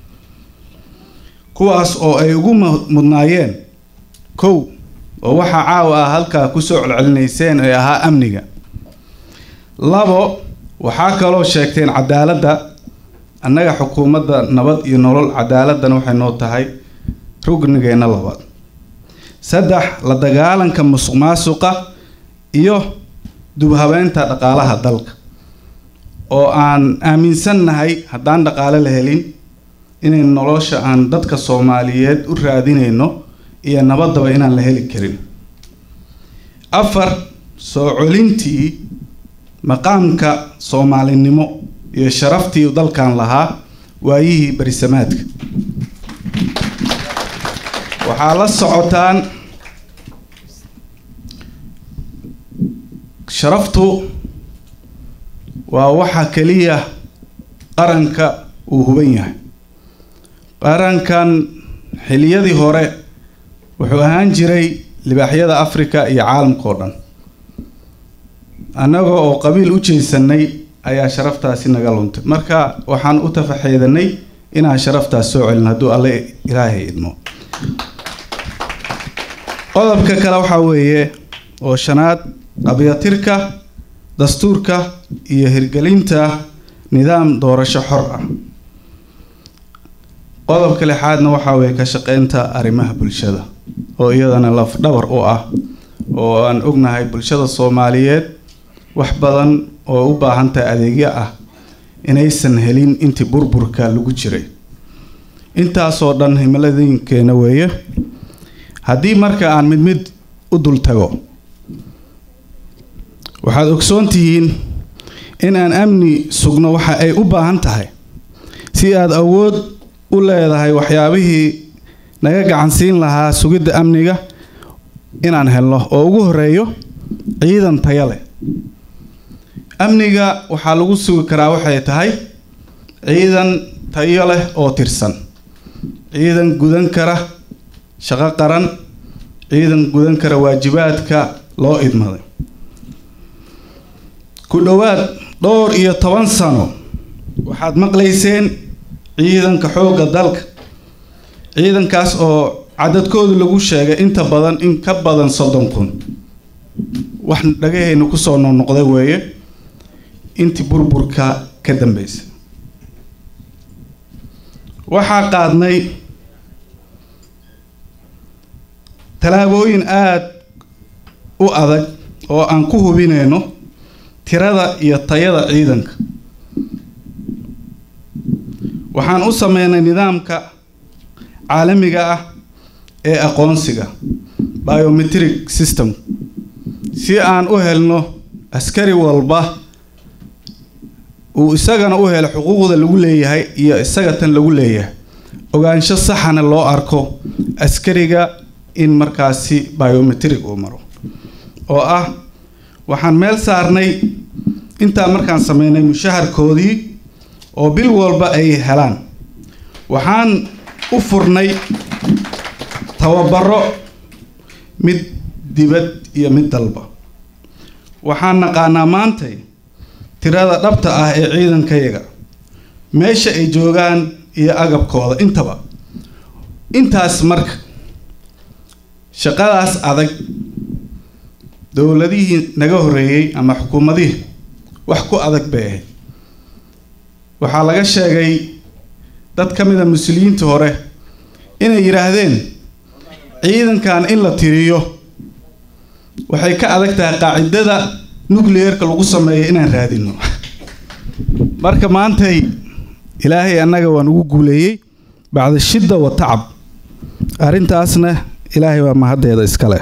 kuwaas oo ay ugu mudnaayeen kow oo waxa caawa halka ku soo celcelinayseen ay ahaa amniga. labo waxaa kaloo sheegteen cadaaladda. annaga xukuumadda nabad iyo nolol cadaaladana waxay noo tahay rugnigeena labaad. saddex la dagaalanka musuqmaasuqa iyo dubhabeynta dhaqaalaha dalka oo aan aaminsannahay haddaan dhaqaale la helin inay nolosha aan dadka Soomaaliyeed u raadinayno iyo nabadaba inaan la heli karin. afar soo celintii maqaamka Soomaalinimo iyo sharaftii dalkan lahaa waayihii barisamaadka. waxaa la socotaan sharaftu waa waxa kaliya qaranka uu huban yahay. qarankan xiliyadii hore wuxuu ahaan jiray libaaxyada Afrika iyo caalamka oo dhan. annaga oo qabiil u jeesanay ayaa sharaftaasi naga luntay. marka waxaan u tafaxeedanay inaan sharaftaas soo celin hadduu alle Ilaahay idmo. qodobka kale waxa weeye oo shanaad qabiyatirka dastuurka iyo hirgelinta nidaam doorasho xor ah. qodobka lixaadna waxa weeye ka shaqeynta arrimaha bulshada oo iyadana laf dhabar u ah oo aan ognahay bulshada Soomaaliyeed wax badan oo u baahan tahay adeegyo ah inaysan helin intii burburka lagu jiray. intaas oo dhan himiladeenkeena weeye. haddii marka aan mid u dul tago waxaad ogsoon tihiin in aan amni sugno waxa ay u baahan tahay si aad awood u leedahay waxyaabihii naga gacan siin lahaa sugidda amniga inaan helno oo ugu horeeyo ciidan tayo leh. amniga waxaa lagu sugi karaa waxay tahay ciidan tayo leh oo tirsan, ciidan gudan kara shaqo qaran, ciidan gudan kara waajibaadka loo idmaday. ku dhawaad dhowr iyo 10 sano waxaad maqlayseen ciidanka xoogga dalka. ciidankaas oo cadadkoodu lagu sheegay inta badan in ka badan 30,000. wax dhagahayna ku soo noqnoqday weeye intii burburka ka dambeysay. waxaa qaadnay talaabooyin aad u adag oo aan ku hubinayno tirada iyo tayada ciidanka. waxaan u sameynay nidaamka caalamiga ah ee aqoonsiga biometric system si aan u helno askari walba uu isagana u helo xuquuqda lagu leeyahay iyo isaga tan lagu leeyahay ogaansho saxana loo arko askariga in markaasi biometric uu maro oo ah waxaan meel saarnay intaa markaan sameynay mushaharkoodii oo bil walba ay helaan waxaan u furnay tababaro mid dibad iyo mid dalba waxaan naqaanaa maantay tirada dhabta ah ee ciidankayaga meesha ay joogaan iyo agabkooda intaba intaas marka shaqadaas adag dowladihii naga horeeyay ama xukuumadihii wax ku adag bay ahayd waxaa laga sheegay dad ka mid a mas-uuliyiinta hore inay yidhaahdeen ciidankan in la tiriyo waxay ka adag tahay qaacidada nuclearka lagu sameeyo inaan raadino marka maantay ilaahay annaga waan ugu guuleeyey bacda shidda wa tacab arrintaasna ilaahay waa mahaddeeda iskale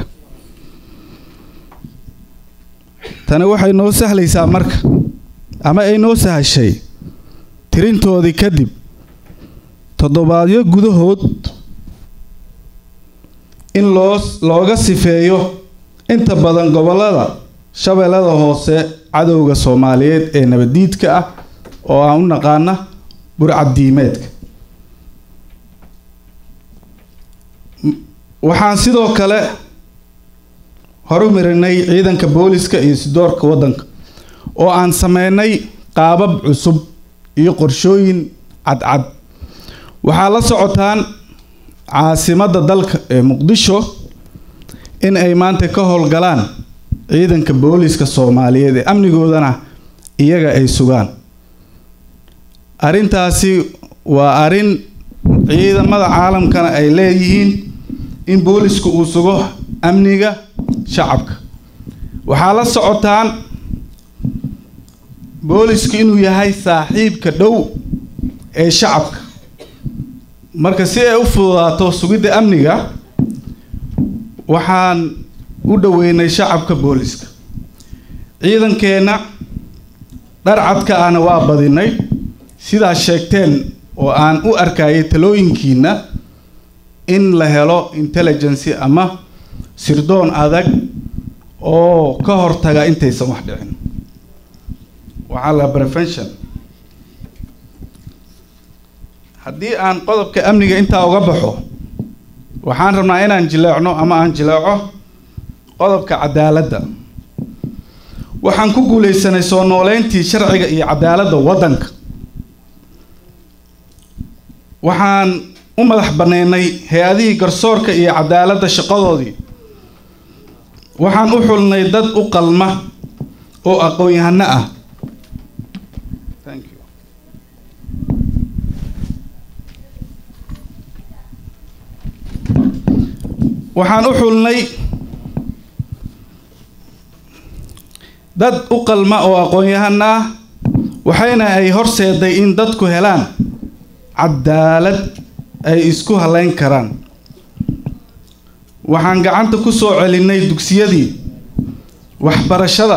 tani waxay noo sahlaysaa marka ama ay noo sahashay tirintoodii kadib toddobaadyo gudahood in looga sifeeyo inta badan gobollada shabeellada hoose cadowga Soomaaliyeed ee nabadiidka ah oo aan u naqaana burcadiimeedka waxaan sidoo kale horumarinay ciidanka booliska iyo sidoorka wadanka oo aan sameynay qaabab cusub iyo qorshooyin cadcad waxaa la socotaan caasimadda dalka ee Muqdisho in ay maanta ka howlgalaan ciidanka booliska Soomaaliyeed ee amnigoodana iyaga ay sugaan arrintaasi waa arrin ciidamada caalamkana ay leeyihiin in boolisku uu sugo amniga shacabka waxaa la socotaan boolisku inuu yahay saaxiibka dhow ee shacabka marka si ay u fududaato sugidda amniga waxaan u dhaweynay shacabka booliska ciidankeena dharcadka ana waa badinay sidaa sheegteen oo aan u arkayay talooyinkiina in la helo intelligence ama sirdoon adag oo ka hortaga intaysan wax dhicin waxaa la prevention haddii aan qodobka amniga intaa uga baxo waxaan rabnaa inaan jileecno ama aan jileeco qodobka cadaaladda waxaan ku guuleysanay soo nooleyntii sharciga iyo cadaaladda waddanka waxaan u madax bannaynay hay-adihii garsoorka iyo cadaaladda shaqadoodii waxaan u xulnay dad u qalma oo aqoon-yahano ah waxaan u xulnay dad u qalma oo aqoon-yahano ah waxayna ay horseeday in dadku helaan cadaalad ay isku halayn karaan waxaan gacanta ku soo celinay dugsiyadii waxbarashada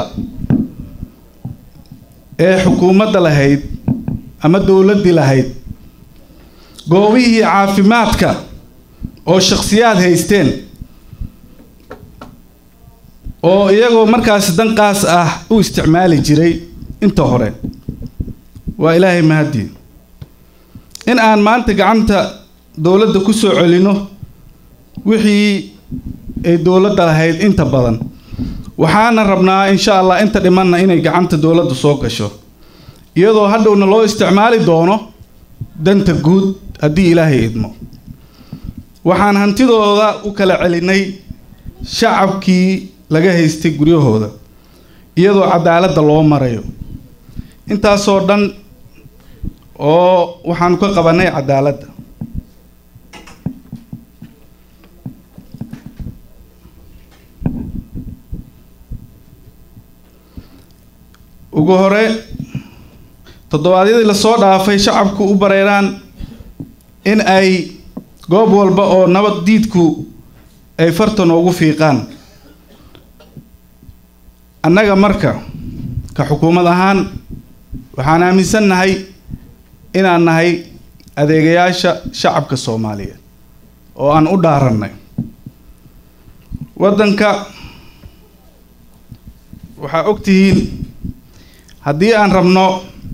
ee xukuumadda lahayd ama dowladdii lahayd goobihii caafimaadka oo shakhsiyaad haysteen oo iyagoo markaas danqaas ah u isticmaali jiray inta hore waa ilaahay mahadii in aan maanta gacanta dowladda ku soo celino wixii ay dowladda lahayd inta badan waxaana rabnaa insha Allah inta dhimanna inay gacanta dowladda soo gasho iyadoo hadhowna loo isticmaali doono danta guud haddii ilaahay idmo waxaan hantidooda u kala celinay shacabkii laga haystay guryahooda iyadoo cadaaladda loo marayo intaasoo dhan oo waxaan ka qabanay cadaaladda ugu hore toddobaadyadii lasoo dhaafay shacabku u bareeraan in ay goob walba oo nabad diidku ay farta noogu fiiqaan annaga marka ka xukuumad ahaan waxaan aaminsannahay inaan nahay adeegayaasha shacabka Soomaaliyeed oo aan u dhaarannay waddanka. waxaa ogtihiin haddii aan rabno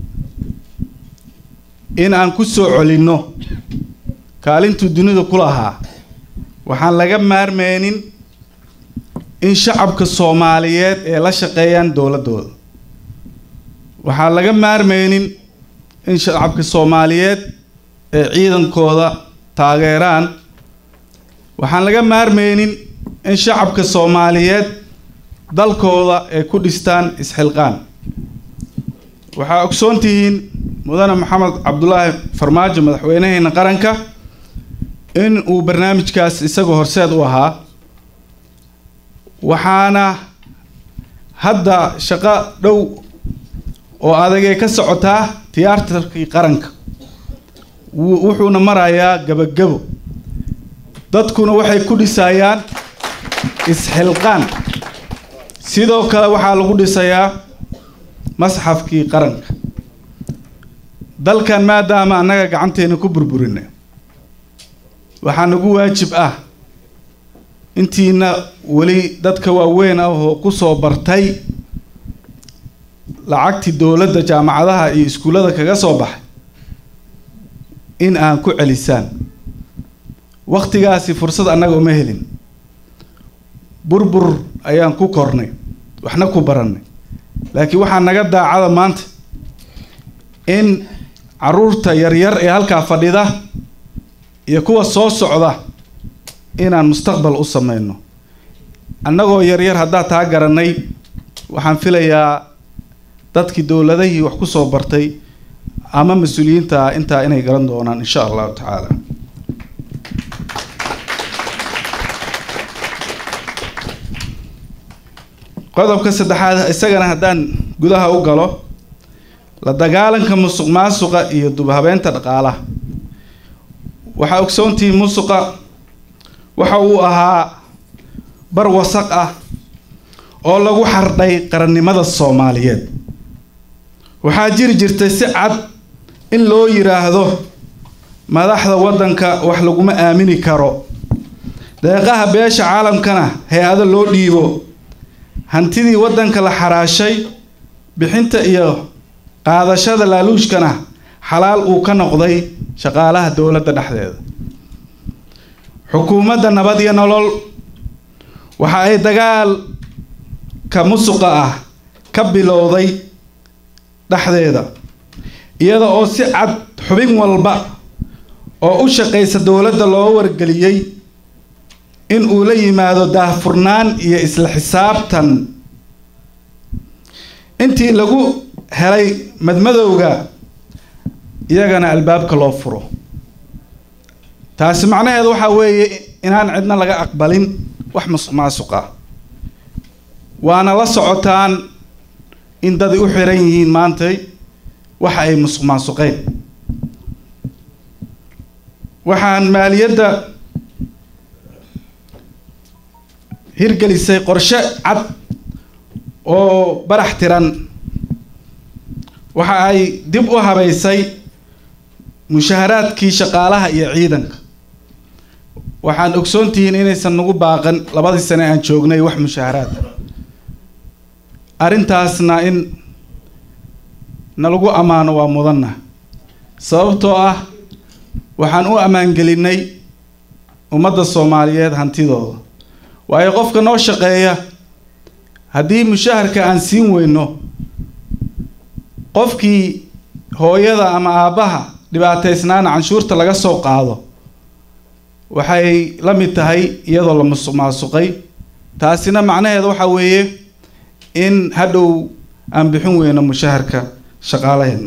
in aan ku soo celinno kaalintuu dunida ku lahaa waxaan laga maarmeynin in shacabka Soomaaliyeed ee la shaqeeyaan dowladooda. waxaan laga maarmeynin in shacabka Soomaaliyeed ee ciidankooda taageeraan. waxaan laga maarmeynin in shacabka Soomaaliyeed dalkooda ay ku dhistaan isxilqaan. waxaa ogsoontihiin mudane Maxamed Cabdullaahi Farmaajo madaxweynaheena qaranka in uu barnaamijkaas isagoo horseed u ahaa. waxaana hadda shaqo dhow oo adagay ka socotaa tiyaatarkii qaranka, wuxuuna marayaa gabagabo. dadkuna waxay ku dhisayaan isxilqaan. sidoo kale waxaa lagu dhisayaa masxafkii qaranka. dalkan maadaama annaga gacanteena ku burburinay waxaa nagu waajib ah intiina weli dadka waaweyn ah oo ku soo bartay lacagtii dowladda jaamacadaha iyo iskuullada kaga soo baxay in aan ku celisaan. waqtigaasi fursad annaga uma helin. burbur ayaan ku kornay waxna ku barannay, laakiin waxaa naga daacada maanta in caruurta yaryar ee halkaa fadhida iyo kuwa soo socda inaan mustaqbal u sameyno. annagoo yaryar haddaa taa garanay waxaan filayaa dadkii dowladahii wax ku soo bartay ama mas-uuliyiinta intaa inay garan doonaan insha allahu tacaala. qodobka saddexaad isagana haddaan gudaha u galo, la dagaalanka musuqmaasuqa iyo dubhabeenta dhaqaalaha. waxaa ogsoontihiin musuqa waxa uu ahaa bar wasaq ah oo lagu xardhay qarannimada Soomaaliyeed. waxaa jiri jirtay si cad in loo yiraahdo madaxda waddanka wax laguma aamini karo, deeqaha beesha caalamkana hay-ado loo dhiibo, hantidii waddanka la xaraashay bixinta iyo qaadashada laaluushkana xalaal uu ka noqday shaqaalaha dowladda dhexdeeda. xukuumadda nabad iyo nolol waxa ay dagaalka musuqa ah ka bilowday dhexdeeda, iyada oo si cad xubin walba oo u shaqeysa dowladda loo wargeliyey in uu la yimaado daahfurnaan iyo isla xisaabtan. intii lagu helay madmadowga iyagana albaabka loo furo. taasi macnaheedu waxaa weeye inaan cidna laga aqbalin wax musuqmaasuq ah. waana la socotaan in dad u xiran yihiin maantay waxa ay musuqmaasuqeen. waxaan maaliyadda hirgelisay qorshe cad oo barax tiran. waxa ay dib u habeysay mushaharaadkii shaqaalaha iyo ciidanka. waxaan ogsoontihiin inaysan nagu baaqan 2 sano aan joognay wax mushaharaad. arrintaasna in nalagu ammaano waa mudanna, sababtoo ah waxaan u ammaan gelinay ummadda Soomaaliyeed hantidooda. waayo qofka noo shaqeeya haddii mushaharka aan siin weyno, qofkii hooyada ama aabbaha dhibaataysnaana canshuurta laga soo qaado, waxay la mid tahay iyadoo la musuqmaasuqay. taasina macnaheedu waxa weeye in hadhow aan bixin weyno mushaharka shaqaalaheena.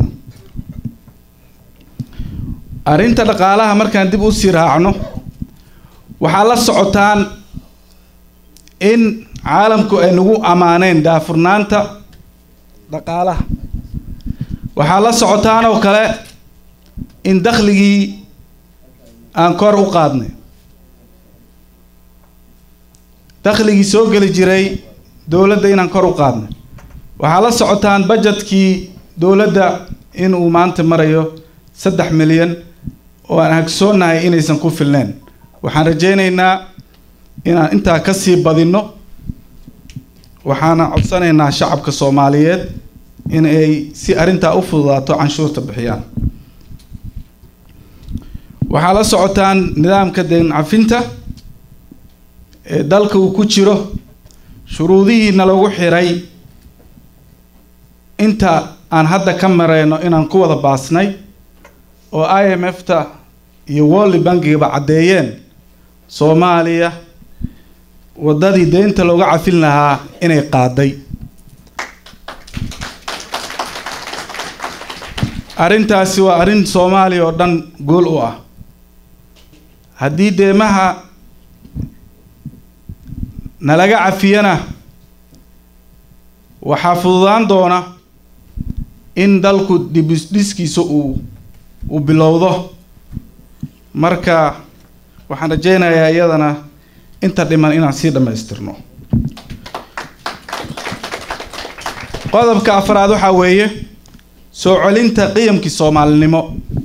arrinta dhaqaalaha markaan dib u sii raacno, waxaa la socotaan in caalamku ay nagu ammaaneen daafurnaanta dhaqaalaha. waxaa la socotaan oo kale in dakhligii aan kor u qaadnay. dakhligii soo geli jiray dowladda inaan kor u qaadnay. waxaa la socotaan budgetkii dowladda inuu maanta marayo 3 milyan oo aan ogsoonahay inaysan ku filneen. waxaan rajaynaynaa inaan intaa ka sii badino. waxaana codsanaynaa shacabka Soomaaliyeed in ay si arintaa u fududaato canshuurta bixiyaan. waxaa la socotaan nidaamka deyn cafinta ee dalka uu ku jiro shuruudihiina lagu xiray inta aan hadda ka mareyno inaan ku wada baasnay oo IMF-ta iyo World Bank-ga cadeeyeen Soomaaliya wadadii deynta looga cafin lahaa inay qaaday. arintaasi waa arin Soomaaliya oo dhan gool u ah. haddii deemaha nalaga cafiyana waxaa fududaan doona in dalku dibisdhiskiisa uu bilowdo. marka waxaan rajaynayaa iyadana inta dhiman inaan sii dhammaystirno. qodobka afraad waxaa weeye soo celinta qiyamkii Soomaalinimo.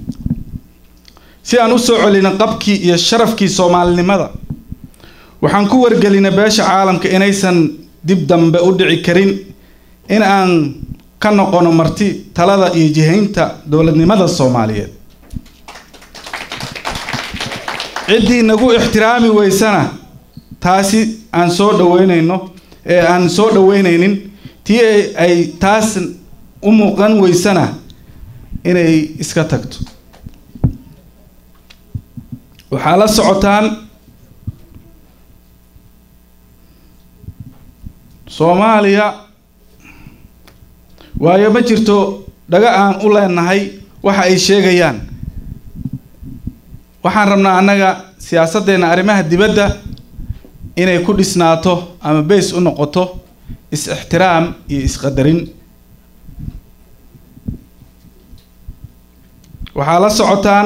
si aan u soo celino qabkii iyo sharafkii Soomaalinimada waxaan ku wargelinay beesha caalamka inaysan dib dambe u dhici karin in aan ka noqono marti talada iyo jihaynta dowladnimada Soomaaliyeed. ciddii nagu ixtiraami weysana taasi aan soo dhaweynaynin tii ay taas u muuqan weysana inay iska tagto. waxaa la socotaan Soomaaliya waayo ma jirto dhaga aan u leenahay waxa ay sheegayaan. waxaan rabnaa annaga siyaasaddeena arrimaha dibadda inay ku dhisnaato ama base u noqoto is-ixtiraam iyo isqadarin. waxaa la socotaan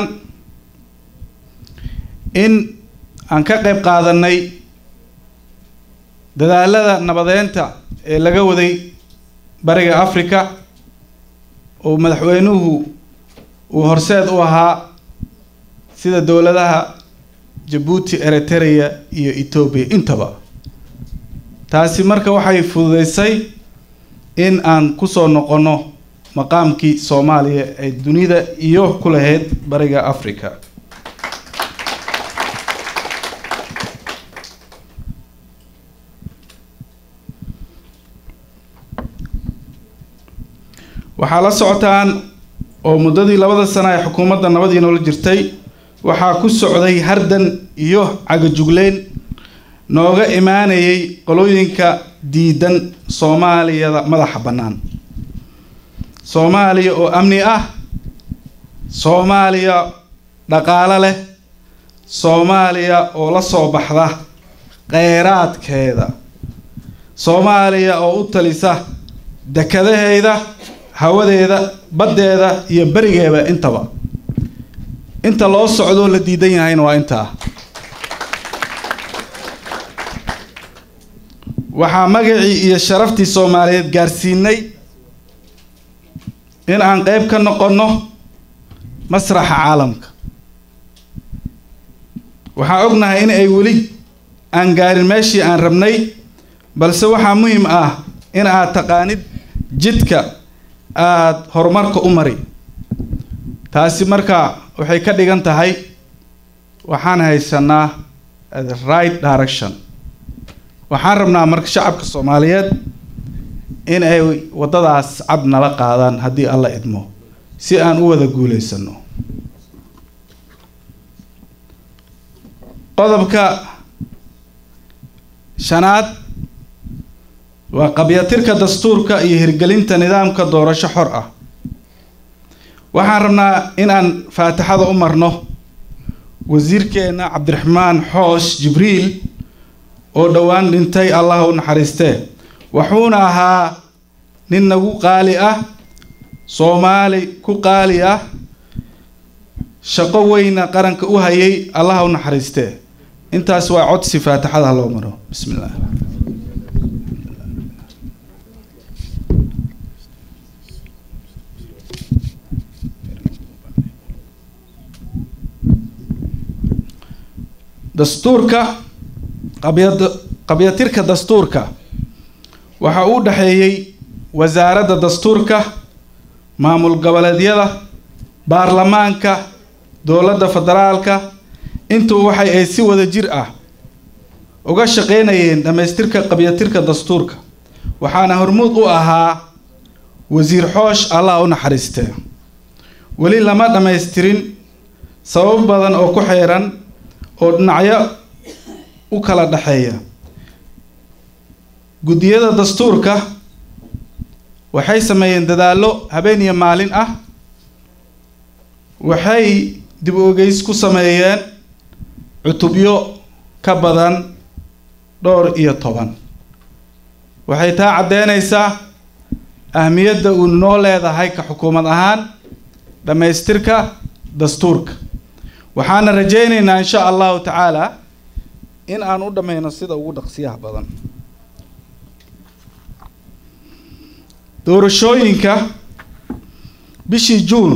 in aan ka qayb qaadanay dadaalada nabadeynta ee laga waday bariga Afrika oo madaxweynuhu uu horseed u ahaa sida dowladaha Djibouti, Eritrea iyo Ethiopia intaba. taasi marka waxay fududeysay in aan ku soo noqono maqaamkii Soomaaliya ee dunida iyo ku lahayd bariga Afrika. waxaa la socotaan oo muddadii 2 sano ay xukuumadda nabadii nolol jirtay waxaa ku socday hardan iyo cagajugleyn nooga imaanayay qolooyinka diidan Soomaaliyada madaxa bannaan. Soomaaliya oo amni ah, Soomaaliya dhaqaale leh, Soomaaliya oo la soo baxda kheyraadkeeda, Soomaaliya oo u talisa dekadaheeda, hawadeeda, baddeeda iyo barigeeda intaba. inta loo socdo la diidan yahayna waa intaa. waxaa magacii iyo sharaftii Soomaaliyeed gaarsiinay in aan qayb ka noqono masraxa caalamka. waxaan ognahay in ay weli aan gaarin meeshii aan rabnay, balse waxaa muhiim ah in aad taqaanid jidka aad horumarka u mari. taasi marka waxay ka dhigan tahay waxaan haysanaa the right direction. waxaan rabnaa marka shacabka Soomaaliyeed in ay wadadaas cad nala qaadaan haddii alla idmo si aan u wada guuleysano. qodobka shanaad waa qabyatirka dastuurka iyo hirgelinta nidaamka doorasho xor ah. waxaan rabnaa in aan faataxada u marno wasiirkeena Cabdiraxmaan Xoosh Jibriil oo dhawaan dhintay, Allah u naxariistee. wuxuuna ahaa nin nagu qaali ah, Soomaali ku qaali ah, shaqo weyna qaranka u hayay, Allah u naxariistee. intaas waa codsi faataxada loo maro. bismillaah. dastuurka qabyatirka dastuurka waxa uu dhaxeeyay wasaaradda dastuurka, maamul goboleedyada, baarlamaanka, dowladda federaalka. intuu waxay ay si wada jir ah uga shaqeynayeen dhamaystirka qabyatirka dastuurka, waxaana hormuud u ahaa wasiir xoosh allah u naxariistee. weli lama dhamaystirin sabab badan oo ku xeeran oo dhinacyo u kala dhaxeeya. guddiyada dastuurka waxay sameeyeen dadaallo habeen iyo maalin ah, waxay dib u egeys ku sameeyeen cutubyo ka badan 12. waxay taa caddeynaysaa ahmiyadda uu noo leedahay ka xukuumad ahaan dhamaystirka dastuurka. waxaana rajaynaynaa insha allahu tacaala in aan u dhammayno sida ugu dhaqsiyaha badan. doorashooyinka bishii Juun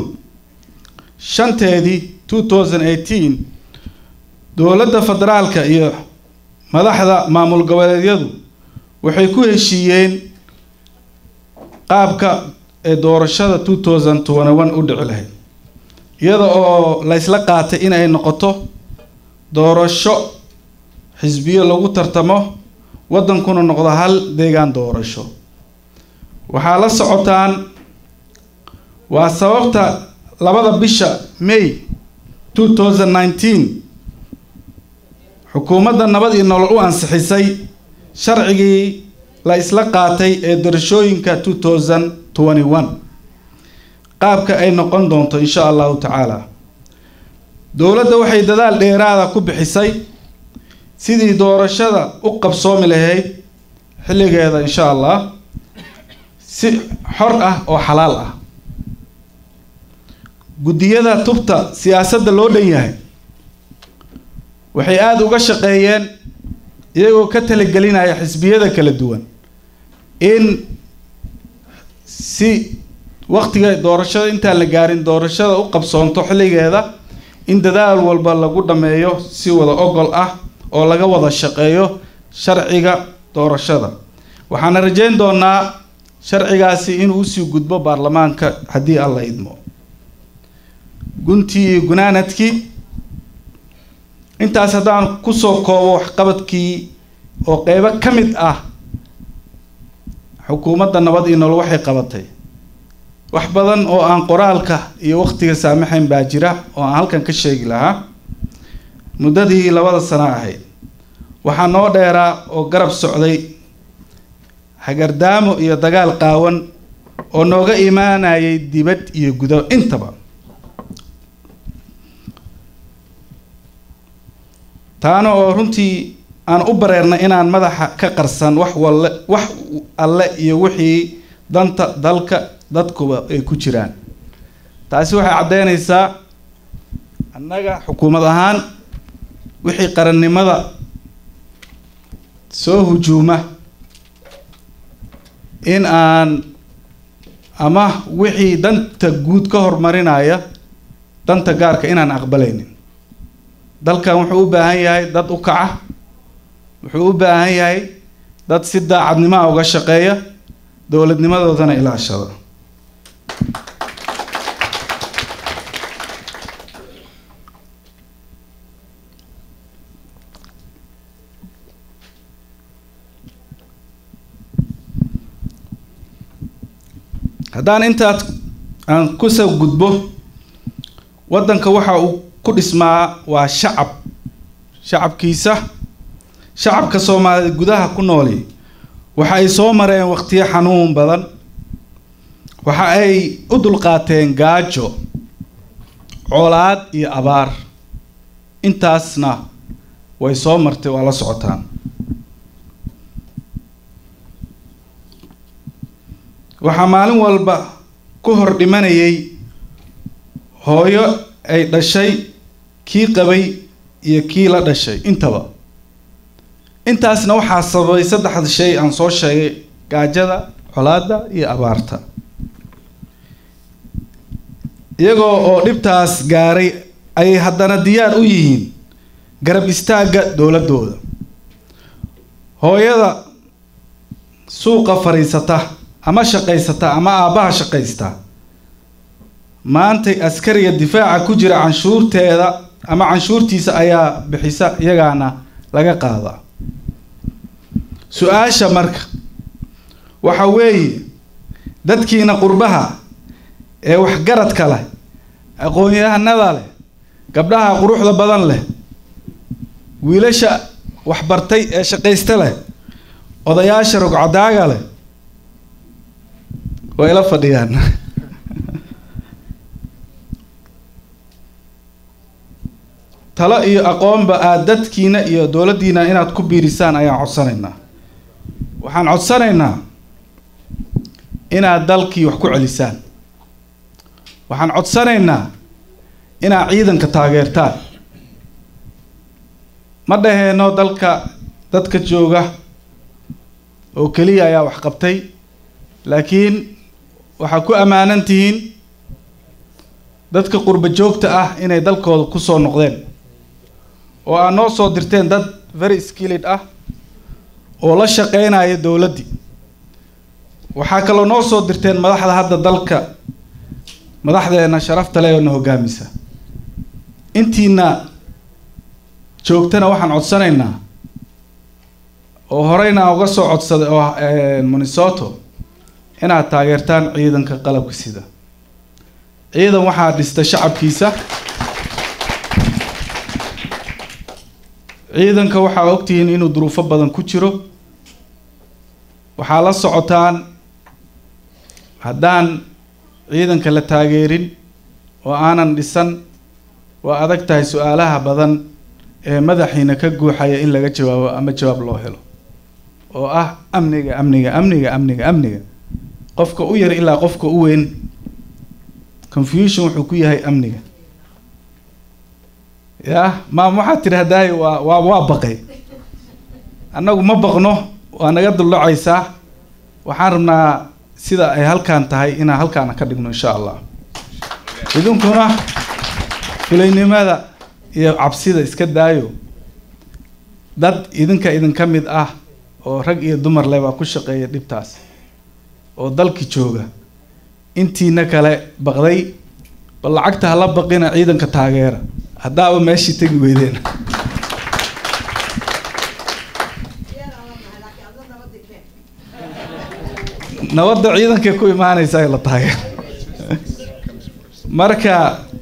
5 2018 dowladda federaalka iyo madaxda maamul goboleedyadu waxay ku heshiiyeen qaabka ee doorashada 2021 u dhici lahayd, iyada oo la isla qaatay in ay noqoto doorasho xisbiyo lagu tartamo, wadankuna noqdo hal deegaan doorasho. waxaa la socotaan waa sababta 2 bisha May 2019 xukuumadda nabad iyo nolol u ansixisay sharcigii la isla qaatay ee doorashooyinka 2021 qaabka ay noqon doonto insha allahu tacaala. dowladda waxay dadaal dheeraada ku bixisay sidii doorashada u qabsoomi lahayd xilligeeda insha allah si xor ah oo xalaal ah. guddiyada tubta siyaasadda loo dhan yahay waxay aada uga shaqeeyeen iyagoo ka talagelinaya xisbiyada kala duwan in si waqtiga doorashada intaan la gaarin doorashada u qabsoonto xilligeeda, in dadaal walba lagu dhameeyo si wada ogol ah oo laga wada shaqeeyo sharciga doorashada. waxaana rajayn doonaa sharcigaasi inuu usii gudbo baarlamaanka haddii alla idmo. guntii iyo gunaanadkii intaas haddaan kusoo koobo waxqabadkii oo qeybo ka mid ah xukuumadda nabad iyo nolol waxay qabatay. wax badan oo aan qoraalka iyo waqtiga saamaxayn baa jira oo aan halkan ka sheegi lahaa. muddadii 2 sano ahayd waxaa noo dheeraa oo garab socday hagardaamo iyo dagaal qaawan oo nooga imaanayay dibad iyo gudo intaba. taana oo runtii aan u bareernay inaan madaxa ka qarsan wax alle iyo wixii danta dalka dadkuba ay ku jiraan. taasi waxay caddeynaysaa annaga xukuumad ahaan wixii qarannimada soo hujuuma in aan ama wixii danta guud ka hormarinaya danta gaarka inaan aqbalaynin. dalkan wuxuu u baahan yahay dad u kaca, wuxuu u baahan yahay dad si daacadnimo uga shaqeeya, dowladnimadoodana ilaashada. haddaan intaas aan kusoo gudbo, wadanka waxa uu ku dhismaa waa shacabka Soomaaliyeed gudaha ku nooli waxa ay soo mareen waqtiyo xanuun badan, waxa ay u dulqaateen gaajo, colaad iyo abaar. intaasna way soo martay, waa la socotaan. waxaa maalin walba ku hor dhimanayay hooyo ay dhashay, kii qabay iyo kii la dhashay intaba. intaasna waxaa sababay 3 shay aan soo sheegay: gaajada, colaadda iyo abaarta. iyagoo oo dhibtaas gaaray ay haddana diyaar u yihiin garab istaagga dowladooda. hooyada suuqa fariisata ama shaqaysata ama aabbaha shaqaysta maantay askariga difaaca ku jira canshuurteeda ama canshuurtiisa ayaa bixisa, iyagaana laga qaadaa. su-aasha marka waxa weeye dadkiina qurbaha ee waxgaradka leh, aqoon-yahanada leh, gabdhaha quruxda badan leh, wiilasha waxbartay ee shaqaysta leh, odayaasha rogcadaaga leh way la fadhiyaan. talo iyo aqoonba aad dadkiina iyo dowladdiina inaad ku biirisaan ayaan codsanaynaa. waxaan codsanaynaa inaad dalkii wax ku celisaan. waxaan codsanaynaa inaad ciidanka taageertaan. ma dhaheeno dadka jooga oo keliya ayaa wax qabtay, laakiin waxaa ku ammaanan tihiin dadka qurba joogta ah inay dalkooda ku soo noqdeen, oo aad noo soo dirteen dad very skilled ah oo la shaqeynaya dowladdii. waxaa kaloo noo soo dirteen madaxda hadda dalka, madaxdeena sharafta leh oo na hogaamisa. intiina joogtana waxaan codsanaynaa oo horeyna uga soo codsaday oo Minnesota inaad taageertaan ciidanka qalabka sida. ciidan waxaa dhistay shacabkiisa. ciidanka waxaa ogtihiin inuu duruufo badan ku jiro. waxaa la socotaan haddaan ciidanka la taageerin oo aanan dhisan, waa adag tahay su-aalaha badan ee madaxiina ka guuxaya in laga jawaabo ama jawaab loo helo, oo ah amniga amniga amniga amniga amniga. qofka u yar ilaa qofka u weyn confusion wuxuu ku yahay amniga. yaa maam waxaad tiri haddaay waa baqay. annagu ma baqno, waa naga duldhacaysaa. waxaan rabnaa sida ay halkaan tahay inaan halkaana ka dhigno insha allah. idinkuna fulaynimada iyo cabsida iska daayo. dad idinka mid ah oo rag iyo dumar leh baa ku shaqeeya dhibtaas oo dalki jooga. intiina kale baqday, bal lacagta hala baqina, ciidanka taageera haddaaba meeshii tegi weydeen. nabadda ciidankay ku imaanaysa la taageer. marka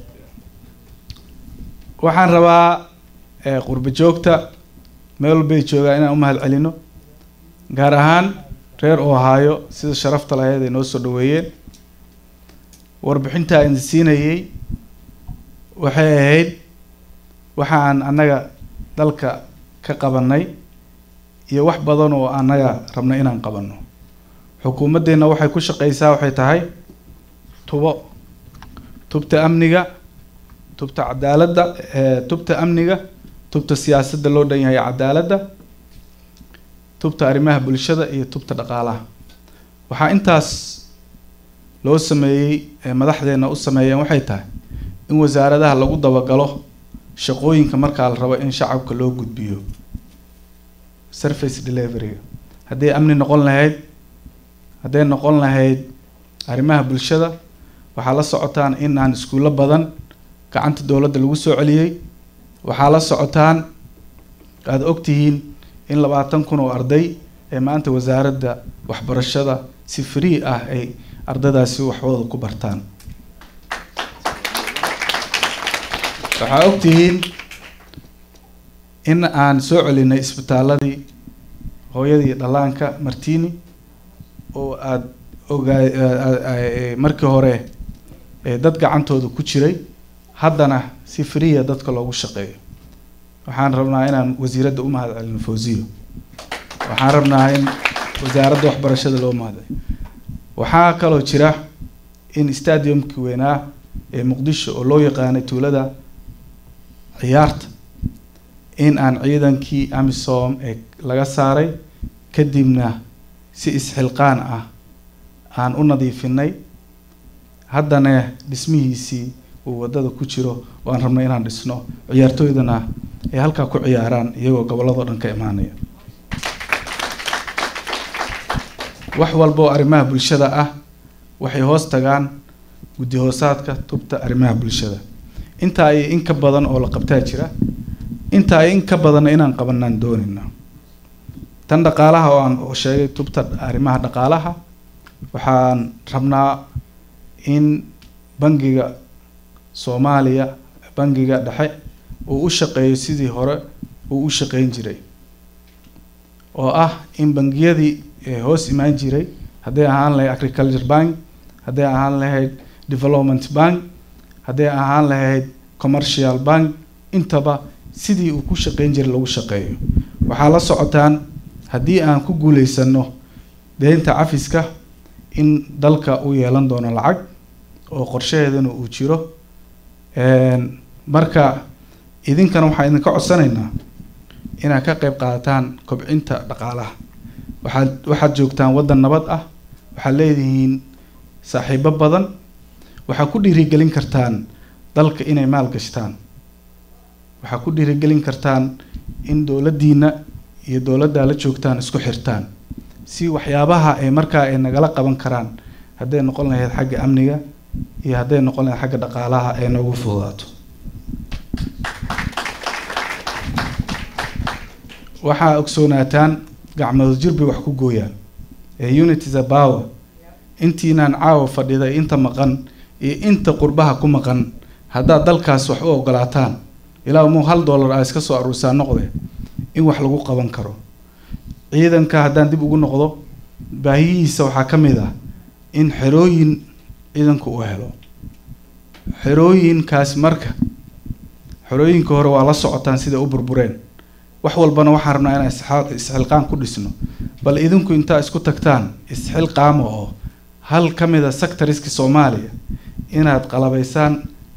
waxaan rabaa qurba joogta meel walbay joogaa inaan u mahad celino, gaar ahaan reer Ohio sida sharafta lahayd ay noo soo dhaweeyeen. warbixinta aan siinayay waxay ahayd waxaan annaga dalka ka qabanay iyo wax badan oo annaga rabna inaan qabanno. xukuumaddeena waxay ku shaqeysaa waxay tahay tubta amniga, tubta cadaaladda, tubta amniga, tubta siyaasadda loo dhan yahay cadaaladda, tubta arrimaha bulshada iyo tubta dhaqaalaha. waxaa intaas loo sameeyey madaxdeena u sameeyeen waxay tahay in wasaaradaha lagu dabagalo shaqooyinka markaa la rabo in shacabka loo gudbiyo service delivery. hadday amni noqon lahayd, hadday noqon lahayd arrimaha bulshada, waxaa la socotaan in aan iskuulo badan gacanta dowladda lagu soo celiyey. waxaa la socotaan aada ogtihiin in 20,000 oo arday ee maanta wasaaradda waxbarashada si free ah ay ardaydaasi waxwada ku bartaan. waxaa ogtihiin in aan soo celinay isbitaaladii hooyadii dhallaanka Martini oo aad markii hore dad gacantooda ku jiray, haddana si free dadka loogu shaqeeyo. waxaan rabnaa inaan wasiiradda u mahad celino Fawziyo. waxaan rabnaa in wasaaradda waxbarashada loo mahad celiyo. waxaa kaloo jira in stadiumkii weynaa ee Muqdisho oo loo yaqaanay tuulada ciyaarta in aan ciidankii AMISOM ee laga saaray, kadibna si isxilqaan ah aan u nadiifinay. haddana dhismihiisii uu wadada ku jiro oo aan rabno inaan dhisno ciyaartooydana ay halkaa ku ciyaaraan iyagoo gobolladoo dhan ka imaanaya. wax walba oo arrimaha bulshada ah waxay hoos tagaan guddi hoosaadka tubta arrimaha bulshada. inta ay in ka badan oo la qabtaa jira, inta ay in ka badan inaan qabanaan doonayna. tan dhaqaalaha oo aan sheegay tubta arrimaha dhaqaalaha waxaan rabnaa in bangiga Soomaaliya, bangiga dhexe uu u shaqeeyo sidii hore uu u shaqeyn jiray, oo ah in bangiyadii hoos imaan jiray hadday ahaan lahayd agriculture bank, hadday ahaan lahayd development bank, hadday ahaan lahayd commercial bank, intaba sidii uu ku shaqeyn jiray lagu shaqeeyo. waxaa la socotaan haddii aan ku guuleysano deynta cafiska in dalka uu yeelan doono lacag oo qorshaheedana uu jiro. marka idinkana waxaan idinka codsanaynaa inaad ka qayb qaadataan kobcinta dhaqaalaha. waxaad joogtaan waddan nabad ah, waxaad leedihiin saaxiibo badan, waxaad ku dhiirigelin kartaan dalka inay maal gashtaan, waxaad ku dhiirigelin kartaan in dowladdiina iyo dowladda la joogtaan isku xirtaan si waxyaabaha ay markaa ay nagala qaban karaan hadday noqon lahayd xagga amniga iyo hadday noqon lahayd xagga dhaqaalaha ay noogu fududaato. waxaa ogsoonaataan gacmada jirbi wax ku gooyaan unity is a power. intiinaan caawa fadhiday inta maqan iyo inta qurbaha ku maqan haddaad dalkaas wax u ogolaataan ilaa muu $1 aa iska soo aruursaa noqde in wax lagu qaban karo. ciidanka haddaan dib ugu noqdo baahiyihiisa waxaa ka mid ah in xerooyin ciidanku uu helo. xerooyinkaas marka xerooyinka hore waa la socotaan sida u burbureen. wax walbana waxaan rabnaa inaan isxilqaan ku dhisno, bal idinku intaa isku tagtaan isxilqaamo oo hal ka mid a sectoriska Soomaaliya inaad qalabaysaan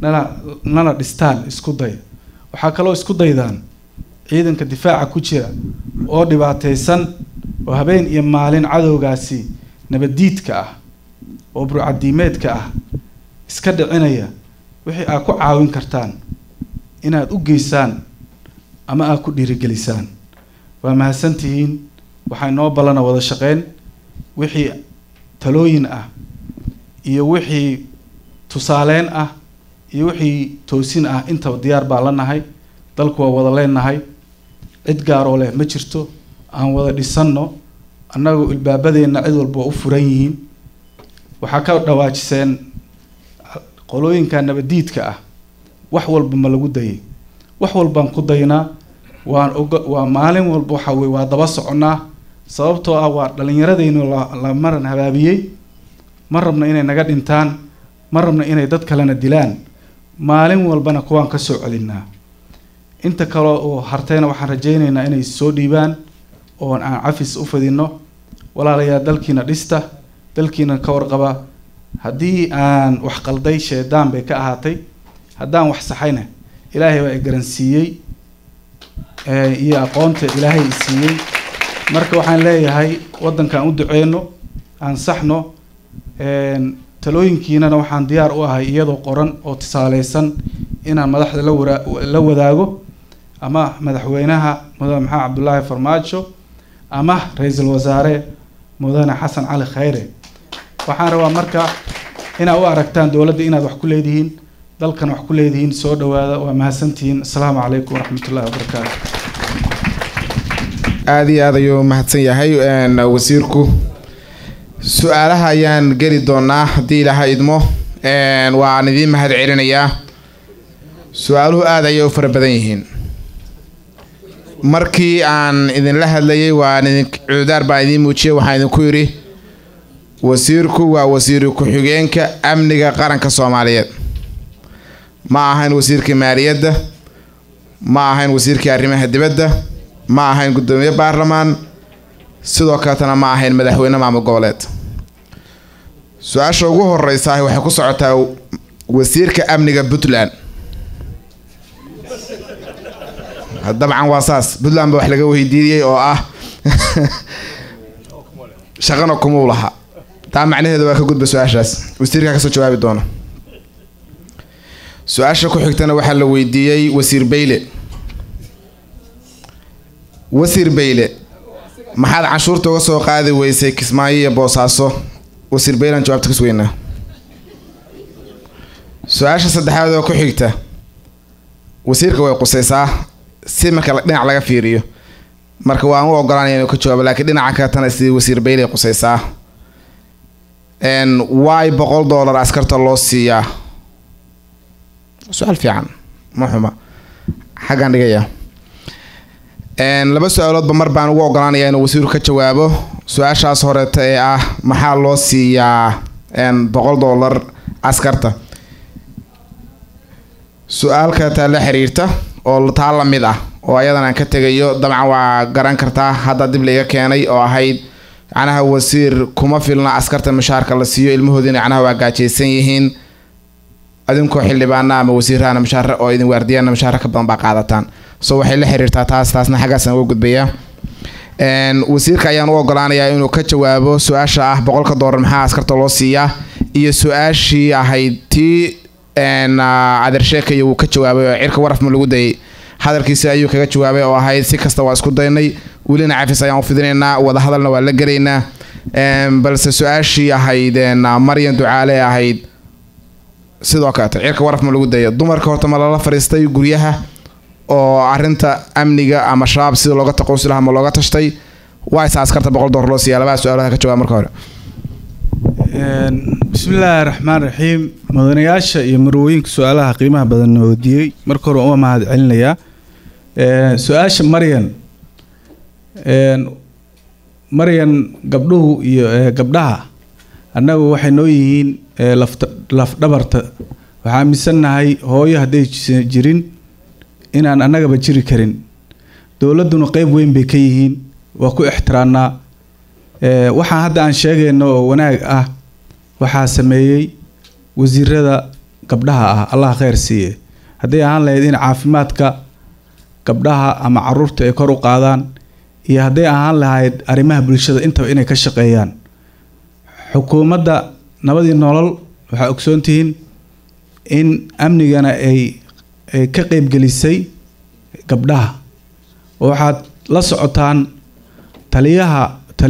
nana dhistaan isku day. waxaa kaloo isku daydaan ciidanka difaaca ku jira oo dhibaataysan oo habeen iyo maalin cadowgaasi nabadiidka ah oo burcadiimeedka ah iska dhicinaya, wixii aad ku caawin kartaan inaad u geysaan ama aad ku dhiirigelisaan. waa mahadsantihiin. waxay noo balana wada shaqeyn. wixii talooyin ah iyo wixii tusaaleyn ah iyo wixii toosin ah intaba diyaar baa la nahay. dalku waa wada leenahay, cid gaaroo leh ma jirto. aan wada dhisanno annagu ilbaabadeenna cid walba waa u furan yihiin. waxaa ka dhawaajiseen qolooyinka nabadiidka ah wax walba ma lagu dayay, wax walbaan ku daynaa. waa maalin walba waxa weye waa daba soconnaa, sababtoo ah waa dhallinyaradaynu la maran habaabiyey. ma rabna inay naga dhintaan, ma rabna inay dad kalena dilaan. maalin walbana kuwaan ka soo celinaa. inta kale oo hartayna waxaan rajaynaynaa inay soo dhiibaan oon aan cafis u fidinno. walaalayaal dalkiina dhista, dalkiina ka warqaba. haddii aan wax qalday sheedaan bay ka ahaatay, haddaan wax saxayna ilaahay baa i garansiiyey iyo aqoonta ilaahay i siiyey. marka waxaan leeyahay waddankaan u duceyno, aan saxno. talooyinkiinana waxaan diyaar u ahay iyadoo qoran oo tusaaleysan inaan madaxda la wadaago, ama madaxweynaha mudane maxamed cabdulaahi farmaajo ama ra-iisul wasaare mudane xasan cali khayre. waxaan rabaa marka inaad u aragtaan dowladda inaad wax ku leedihiin, dalkan wax ku leedihiin. soo dhawaada. waa mahadsantihiin. asalaamu calaykum waraxmatullahi wabarakaatu. aad iyo aad ayuu mahadsan yahay wasiirku. su-aalaha ayaan geli doonaa haddii ilaaha idmo. waan idiin mahad celinayaa. su-aaluhu aad ayay u fara badan yihiin. markii aan idinla hadlayay waan cududaar baan idiin muujiyay. waxaan idinku yidhi wasiirku waa wasiir ku-xigeenka amniga qaranka Soomaaliyeed. ma ahayn wasiirkii maaliyadda, ma ahayn wasiirkii arrimaha dibadda, ma ahayn gudoomiye baarlamaan, sidoo kaleetana ma ahayn madaxweyne maamul goboleed. su-aasha ugu horeysa waxay ku socotaa wasiirka amniga Puntland. dabcan waa saas. Puntland ba wax laga weydiiyey oo ah shaqana kuma laha. taa macnaheedu waa ka gudba su-aashaas. wasiirka ka soo jawaabi doona. su-aasha ku xigtana waxaa la weydiiyey wasiir Bayle. wasiir Bayle maxaad canshuurta uga soo qaadi weysay Kismaayo iyo Boosaaso? wasiir Bayle aan jawaabta ka sugaynaa. su-aasha saddexaad oo ku xigta wasiirka way qusaysaa si marka dhinac laga fiiriyo, marka waan u ogolaanaya inuu ka jawaabo, laakiin dhinaca kale tan si wasiir Bayle qusaysaa. why $100 askarta loo siiyaa? su-aal fiican ma xuma, xaggaan dhigaya. laba su-aaloodba mar baan ugu ogolaanaya inuu wasiirku ka jawaabo. su-aashaas horeeta ee ah maxaa loo siiyaa $100 askarta. su-aal kaletaa la xiriirta oo taa la mid ah oo ayadan aan ka tegayo, dabcan waa garan kartaa hadda dib layga keenay oo ahayd macnaha wasiir kuma filna askarta mushaarka la siiyo, ilmahoodina macnaha waa gaajaysan yihiin, adinkoo xildhibaana ama wasiirahana mushaar oo idin waardiyaana mushaar ka badan baa qaadataan. so waxay la xiriirtaa taasna xaggaasaan uga gudbayaa. wasiirka ayaan u ogolaanayaa inuu ka jawaabo su-aasha ah $100 maxaa askarta loo siiyaa, iyo su-aashii ahayd tii adeersheekaya uu ka jawaabay oo cirka waraf ma lagu dayay, hadalkiisa ayuu kaga jawaabay oo ahayd si kasta waa isku daynay, welina cafis ayaan u fidinaynaa, wada hadalna waa la gelaynaa. balse su-aashii ahayd Maryan Ducaale ahayd sidoo kale cirka waraf ma lagu dayay. dumarka horta ma lala fariistay guryaha oo arinta amniga ama shabaab sida looga taqoonsi lahaa ma looga tashtay? waa is askarta $100 loo siiyaa? labada su-aalaha ka jawaab marka hore. bismillaahi raxmaan raxiim. mudanayaasha iyo marwooyinka su-aalaha qiimaha badan weydiiyey marka hore uma mahad celinayaa. su-aasha Maryan gabdhuhu iyo gabdhaha annagu waxay noo yihiin laf dhabarta. waxaan aaminsannahay hooyo hadday jirin inaan annagaba jiri karin. dowladduna qeyb weyn bay ka yihiin, waa ku ixtiraannaa. waxaan hadda aan sheegayno oo wanaag ah waxaa sameeyey wasiirada gabdhaha ah, allah khayr siiye. hadday ahaan lahayd in caafimaadka gabdhaha ama caruurta ay kor u qaadaan, iyo hadday ahaan lahayd arrimaha bulshada intaba inay ka shaqeeyaan. xukuumadda nabadii nolol waxaa ogsoontihiin in amnigana ay ka qeybgelisay gabdhaha. waxaad la socotaan taliya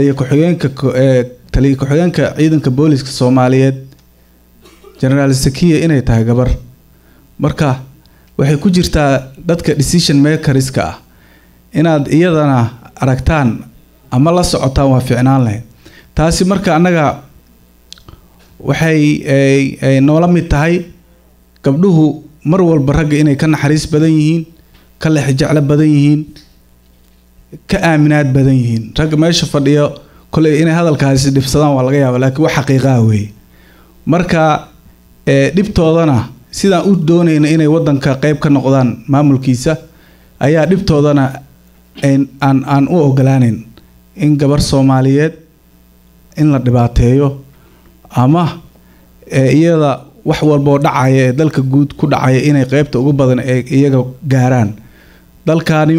ku-xigeenka ciidanka booliska Soomaaliyeed Generaal Sakiya inay tahay gabar. marka waxay ku jirtaa dadka decision makerska ah. inaad iyadana aragtaan ama la socotaan waa fiicnaan lahayd. taasi marka annaga waxay noola mid tahay gabdhuhu mar walba ragga inay ka naxariis badan yihiin, ka lexjeclo badan yihiin, ka aaminaad badan yihiin. ragga meesha fadhiyo kolay inay hadalkaasi dhibsadaan waa laga yaabaa, laakiin wax xaqiiqa ah weeye. marka dhibtoodana sidaan u doonayna inay wadanka qayb ka noqdaan maamulkiisa ayaa dhibtoodana aan u ogolaaneyn in gabar Soomaaliyeed in la dhibaateeyo ama iyada wax walba oo dhacaya ee dalka guud ku dhacaya inay qaybta ugu badan ee iyaga gaaraan. dalkani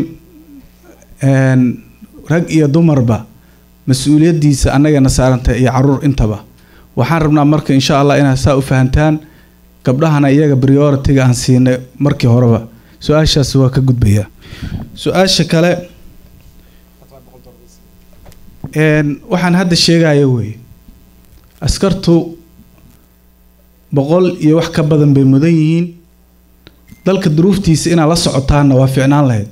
rag iyo dumarba mas-uuliyadiisa annagana saarantay iyo caruur intaba. waxaan rabnaa marka insha Allah inaad saa u fahantaan, gabdhahana iyaga priority-ga aan siinay markii horeba. su-aashaas waa ka gudbaya. su-aasha kale waxaan hadda sheegaya weeye, askartu 100 iyo wax ka badan bay mudan yihiin. dalka duruuftiisa inaad la socotaanna waa fiicnaan lahayd.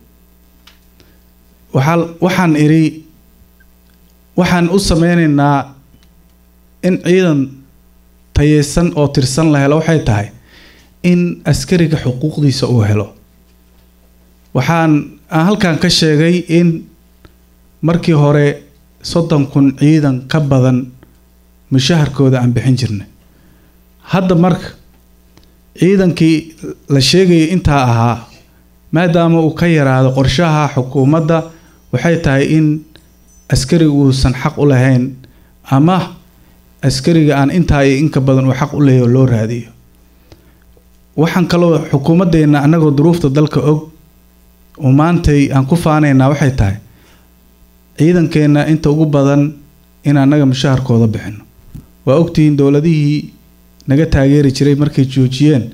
waxaan u sameynaynaa in ciidan tayeysan oo tirsan la helo. waxay tahay in askariga xuquuqdiisa uu helo. aan halkan ka sheegay in markii hore 30,000 ciidan ka badan mushaharkooda aan bixin jirnay. hadda marka ciidankii la sheegayay intaa ahaa maadaama uu ka yaraado qorshaha xukuumadda, waxay tahay in askariga uusan xaq u lahayn ama askariga aan intaa iyo inka badan uu xaq u leeyahay loo raadiyo. waxaan kaloo xukuumaddeena annagoo duruufta dalka og oo maantay aan ku faanaynaa waxay tahay ciidankeena inta ugu badan in annaga mushaharkooda bixino. waa ogtihiin dowladihii naga taageeri jiray markay joojiyeen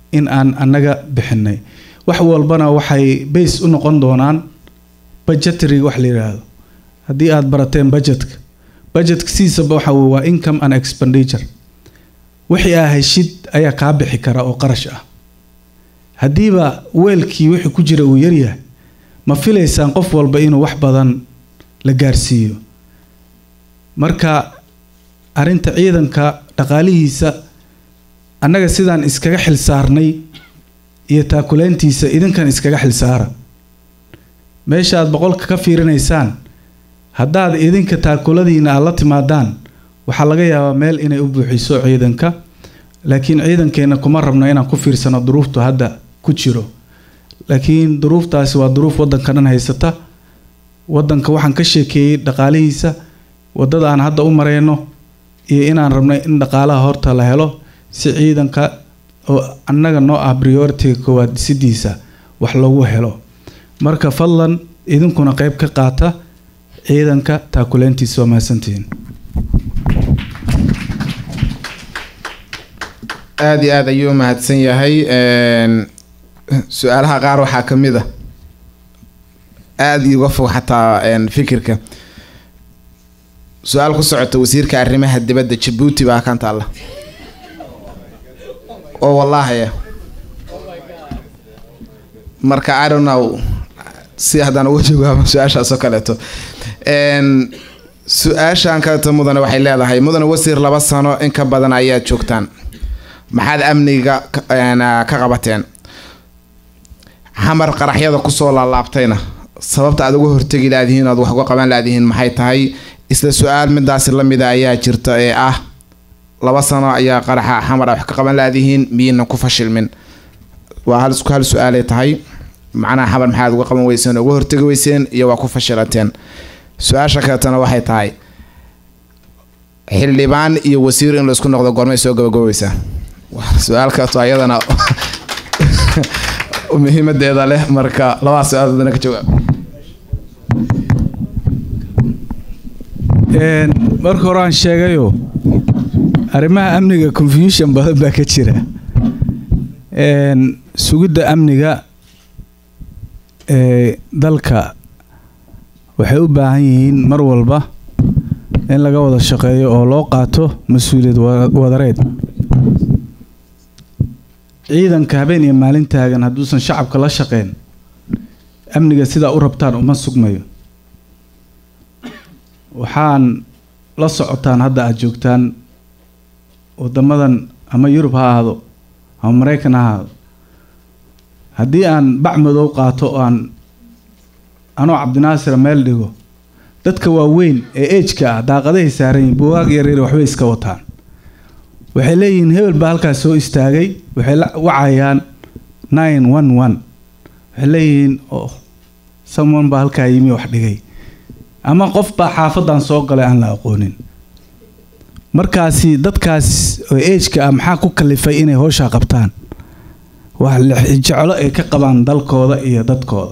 in aan annaga bixinay wax walbana waxay base u noqon doonaan budgetary wax la yiraahdo haddii aad barateen budgetka siisaba waxa waa income and expenditure wixii aa heshid ayaa kaa bixi kara oo qarash ah haddiiba weelkii wixii ku jira uu yaryahay ma filaysaan qof walba inuu wax badan la gaarsiiyo marka arrinta ciidanka dhaqaalihiisa annaga sidaan iskaga xil saarnay iyo taakuleyntiisa idinkan iskaga xil saara meesha aad boqolka ka fiirinaysaan haddaad idinka taakuladiina aad la timaadaan waxaa laga yaabaa meel inay u buuxiso ciidanka laakiin ciidankeena kuma rabno inaan ku fiirsano duruuftu hadda ku jiro laakiin duruuftaasi waa duruuf waddanka dhan haysata waddanka waxaan ka sheekeeyey dhaqaalihiisa waddada aan hadda u mareyno iyo inaan rabnay in dhaqaalaha horta la helo si ciidanka oo annaga noo ah priority-ga koowaad dhisidiisa wax loogu helo marka fadlan idinkuna qayb ka qaata ciidanka taakuleyntiisa waa mahadsantihiin aad iyo aad ayuu mahadsan yahay su-aalaha qaar waxaa ka mid a aada iuga fog xataa fikirka su-aal ku socota wasiirka arrimaha dibadda Djibouti baa kan taalla oo wallaahi marka I don't know si haddaan uga jawaabo su-aashaas oo kaleeto su-aashaan kaleeto mudane waxay leedahay mudane wasiir 2 sano in ka badan ayaad joogtaan maxaad amniga ka qabateen xamar qaraxyada kusoo laalaabtayna sababta aad uga hortagi laadihiin aad wax uga qaban laadihiin maxay tahay isla su-aal midaasi la mid ayaa jirta ee ah 2 sano ayaa qaraxa xamar wax ka qaban laadihiin miyayna ku fashilmin waa hal su-aalay tahay macnaha xamar maxaad uga qaban weyseen uga hortagi weyseen iyo waa ku fashilanteen su-aasha kaleetana waxay tahay xildhibaan iyo wasiir in la isku noqdo goormay soo gabagabeysaa su-aal kaleeto ayadana muhiimadeeda leh marka labadaas su-aaloodna ka jawaab marka hore aan sheegayo arrimaha amniga confusion badan baa ka jira sugidda amniga dalka waxay u baahan yihiin mar walba in laga wada shaqeeyo oo loo qaato mas-uuliyad wadareed ciidanka habeen iyo maalin taagan hadduusan shacabka la shaqeyn amniga sidaa u rabtaan uma sugmayo waxaan la socotaan hadda aad joogtaan wadamadan ama Yurub ha ahaado ama Mareykan ha ahaado haddii aan bac madow qaato oo aan anoo Cabdinaasir meel dhigo dadka waaweyn ee age-ka ah daaqadahay saaran yihiin buugaag yaryar waxbay iska wataan waxay leeyihiin hebel baa halkaas soo istaagay waxay wacayaan 911 waxay leeyihiin someone baa halkaa yimi wax dhigay ama qof baa xaafadan soo galay aan la aqoonin markaasi dadkaas oo age-ka ah maxaa ku kalifay inay howsha qabtaan wax jecelo ay ka qabaan dalkooda iyo dadkooda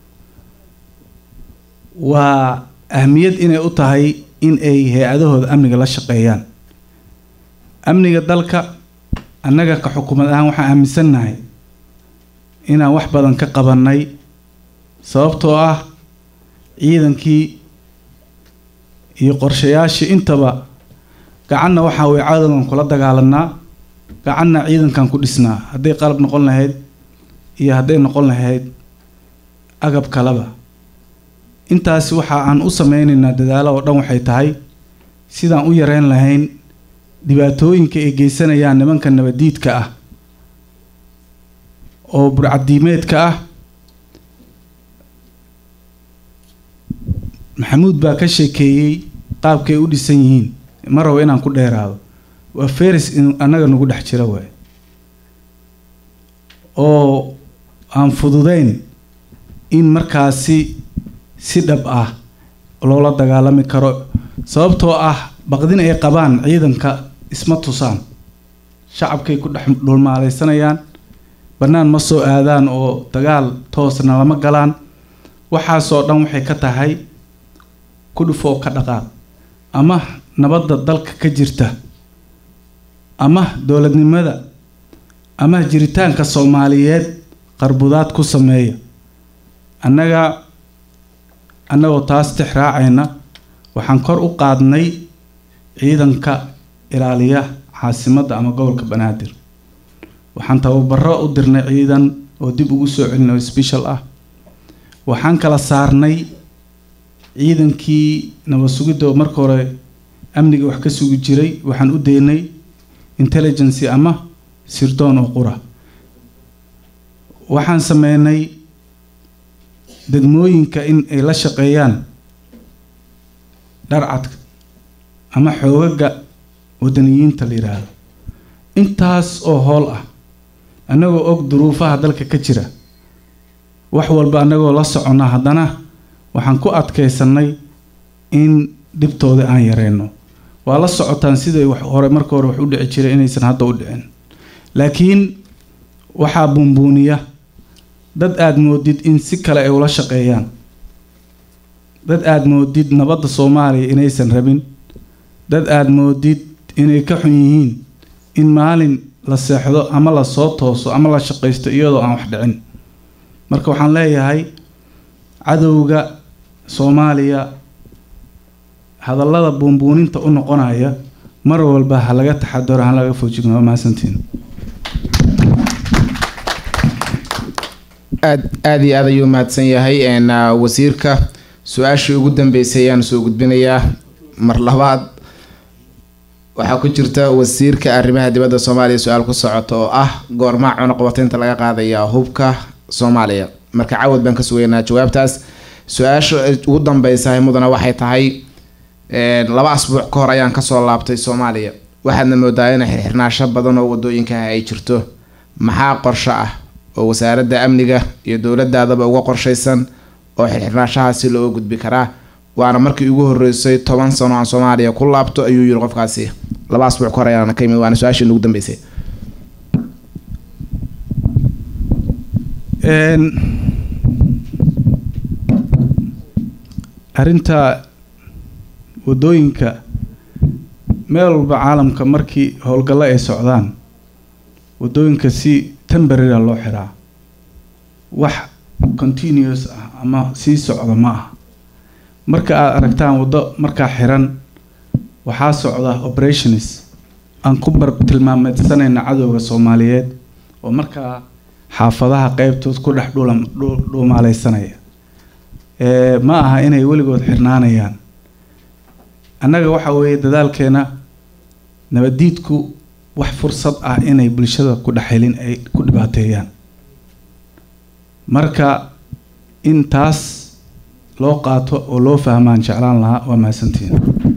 waa ahmiyad inay u tahay in ay hay-adahooda amniga la shaqeeyaan amniga dalka annaga ka xukuumad ahaan waxaan aaminsannahay inaan wax badan ka qabanay sababtoo ah ciidankii iyo qorshayaashii intaba gacanna waxaa way cadowgan kula dagaalanaa gacanna ciidankan ku dhisnaa hadday qalab noqon lahayd iyo hadday noqon lahayd agab kaleba intaasi waxa aan u sameynaynaa dadaalo oo dhan waxay tahay sidaan u yareyn lahayn dhibaatooyinka ay geysanayaan nimanka nabadiidka ah oo burcadiimeedka ah maxamuud baa ka sheekeeyey qaabkay u dhisan yihiin ma rabo inaan ku dheeraado waa feris annaga nagu dhex jira waay oo aan fududeyn in markaasi si dhab ah loola dagaalami karo sababtoo ah baqdin ay qabaan ciidanka isma tusaan shacabkay ku dhex dhulmaalaysanayaan bannaan ma soo aadaan oo dagaal toosna lama galaan waxaasoo dhan waxay ka tahay ku dhufoo ka dhaqaaq ama nabadda dalka ka jirta ama dowladnimada ama jiritaanka Soomaaliyeed qarbudaad ku sameeya annagoo taas tixraacayna waxaan kor u qaadnay ciidanka ilaaliya caasimadda ama gobolka Banaadir waxaan tababaro u dirnay ciidan oo dib ugu soo celinayo special ah waxaan kala saarnay ciidankii nabad sugidda marka hore amniga wax ka sugi jiray waxaan u deynay intelligence ama sirdoon oo qura waxaan sameynay degmooyinka in ay la shaqeeyaan dharcadka ama xoogaga wadaniyiinta la yiraahdo intaas oo hool ah annagoo og duruufaha dalka ka jira wax walba annagoo la socona haddana waxaan ku adkaysanay in dhibtooda aan yareyno waa la socotaan siday wax hore marka hore wax u dhici jiray inaysan hadda u dhicin laakiin waxaa buunbuuniya dad aad moodid in si kale ay ula shaqeeyaan dad aad moodid nabadda Soomaaliya inaysan rabin dad aad moodid inay ka xun yihiin in maalin la seexdo ama la soo tooso ama la shaqeysto iyadoo aan wax dhicin marka waxaan leeyahay cadowga Soomaaliya hadallada buunbuuninta u noqonaya mar walba ha laga taxadaro ha laga foojignaado maasantiin aad iyo aad ayuu mahadsan yahay wasiirka su-aashii ugu dambeysay ayaan soo gudbinayaa mar labaad waxaa ku jirta wasiirka arrimaha dibadda Soomaaliya su-aal ku socota oo ah goorma cunaqabataynta laga qaadayaa hubka Soomaaliya marka cawad baan ka sugaynaa jawaabtaas su-aasha ugu dambaysa mudana waxay tahay 2 asbuuc ka hor ayaan ka soo laabtay Soomaaliya waxaadna moodaa in xirnaansho badan oo wadooyinka ay jirto maxaa qorshe ah oo wasaaradda amniga iyo dowladdaadaba uga qorshaysan oo xirnaanshahaasi loo gudbi karaa waana markii ugu horeysay 10 sano aan Soomaaliya ku laabto ayuu yiri qofkaasi 2 asbuuc ka hor ayaan ka yimid waana su-aashii ugu dambeysay arinta wadooyinka meel walba caalamka markii howlgalo ay socdaan wadooyinka si temporary loo xiraa wax continuous ah ama si socda ma aha marka aad aragtaan wado markaa xiran waxaa socda operations aan ku tilmaamaysanayna cadowga Soomaaliyeed oo markaa xaafadaha qaybtood ku dhex dhuumaalaysanaya ma aha inay weligood xirnaanayaan annaga waxa weeye dadaalkeena nabadiidku wax fursad ah inay bulshada ku dhaxelin ay ku dhibaateeyaan marka in taas loo qaato oo loo fahmaan jeclaan lahaa waa mahadsantiin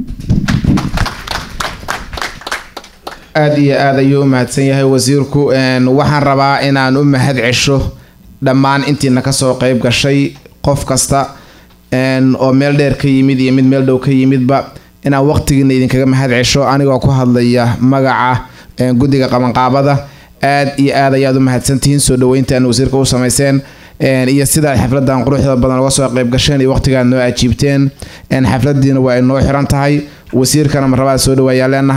aad iyo aad ayuu mahadsan yahay wasiirku waxaan rabaa inaan u mahad cesho dhammaan intiina ka soo qayb gashay qof kasta oo meel dheer ka yimid iyo mid meel dhow ka yimidba inaan waqtigiina idinkaga mahad cesho anigoo ku hadlaya magaca guddiga qabanqaabada aad iyo aad ayaad u mahadsantihiin soo dhaweyntaan wasiirka u sameyseen iyo sida xafladan quruxda badan uga soo qayb gasheen iyo waqtiga noo ajiibteen xafladiina waa inoo xiran tahay wasiirkana marabaa soo dhawaayaan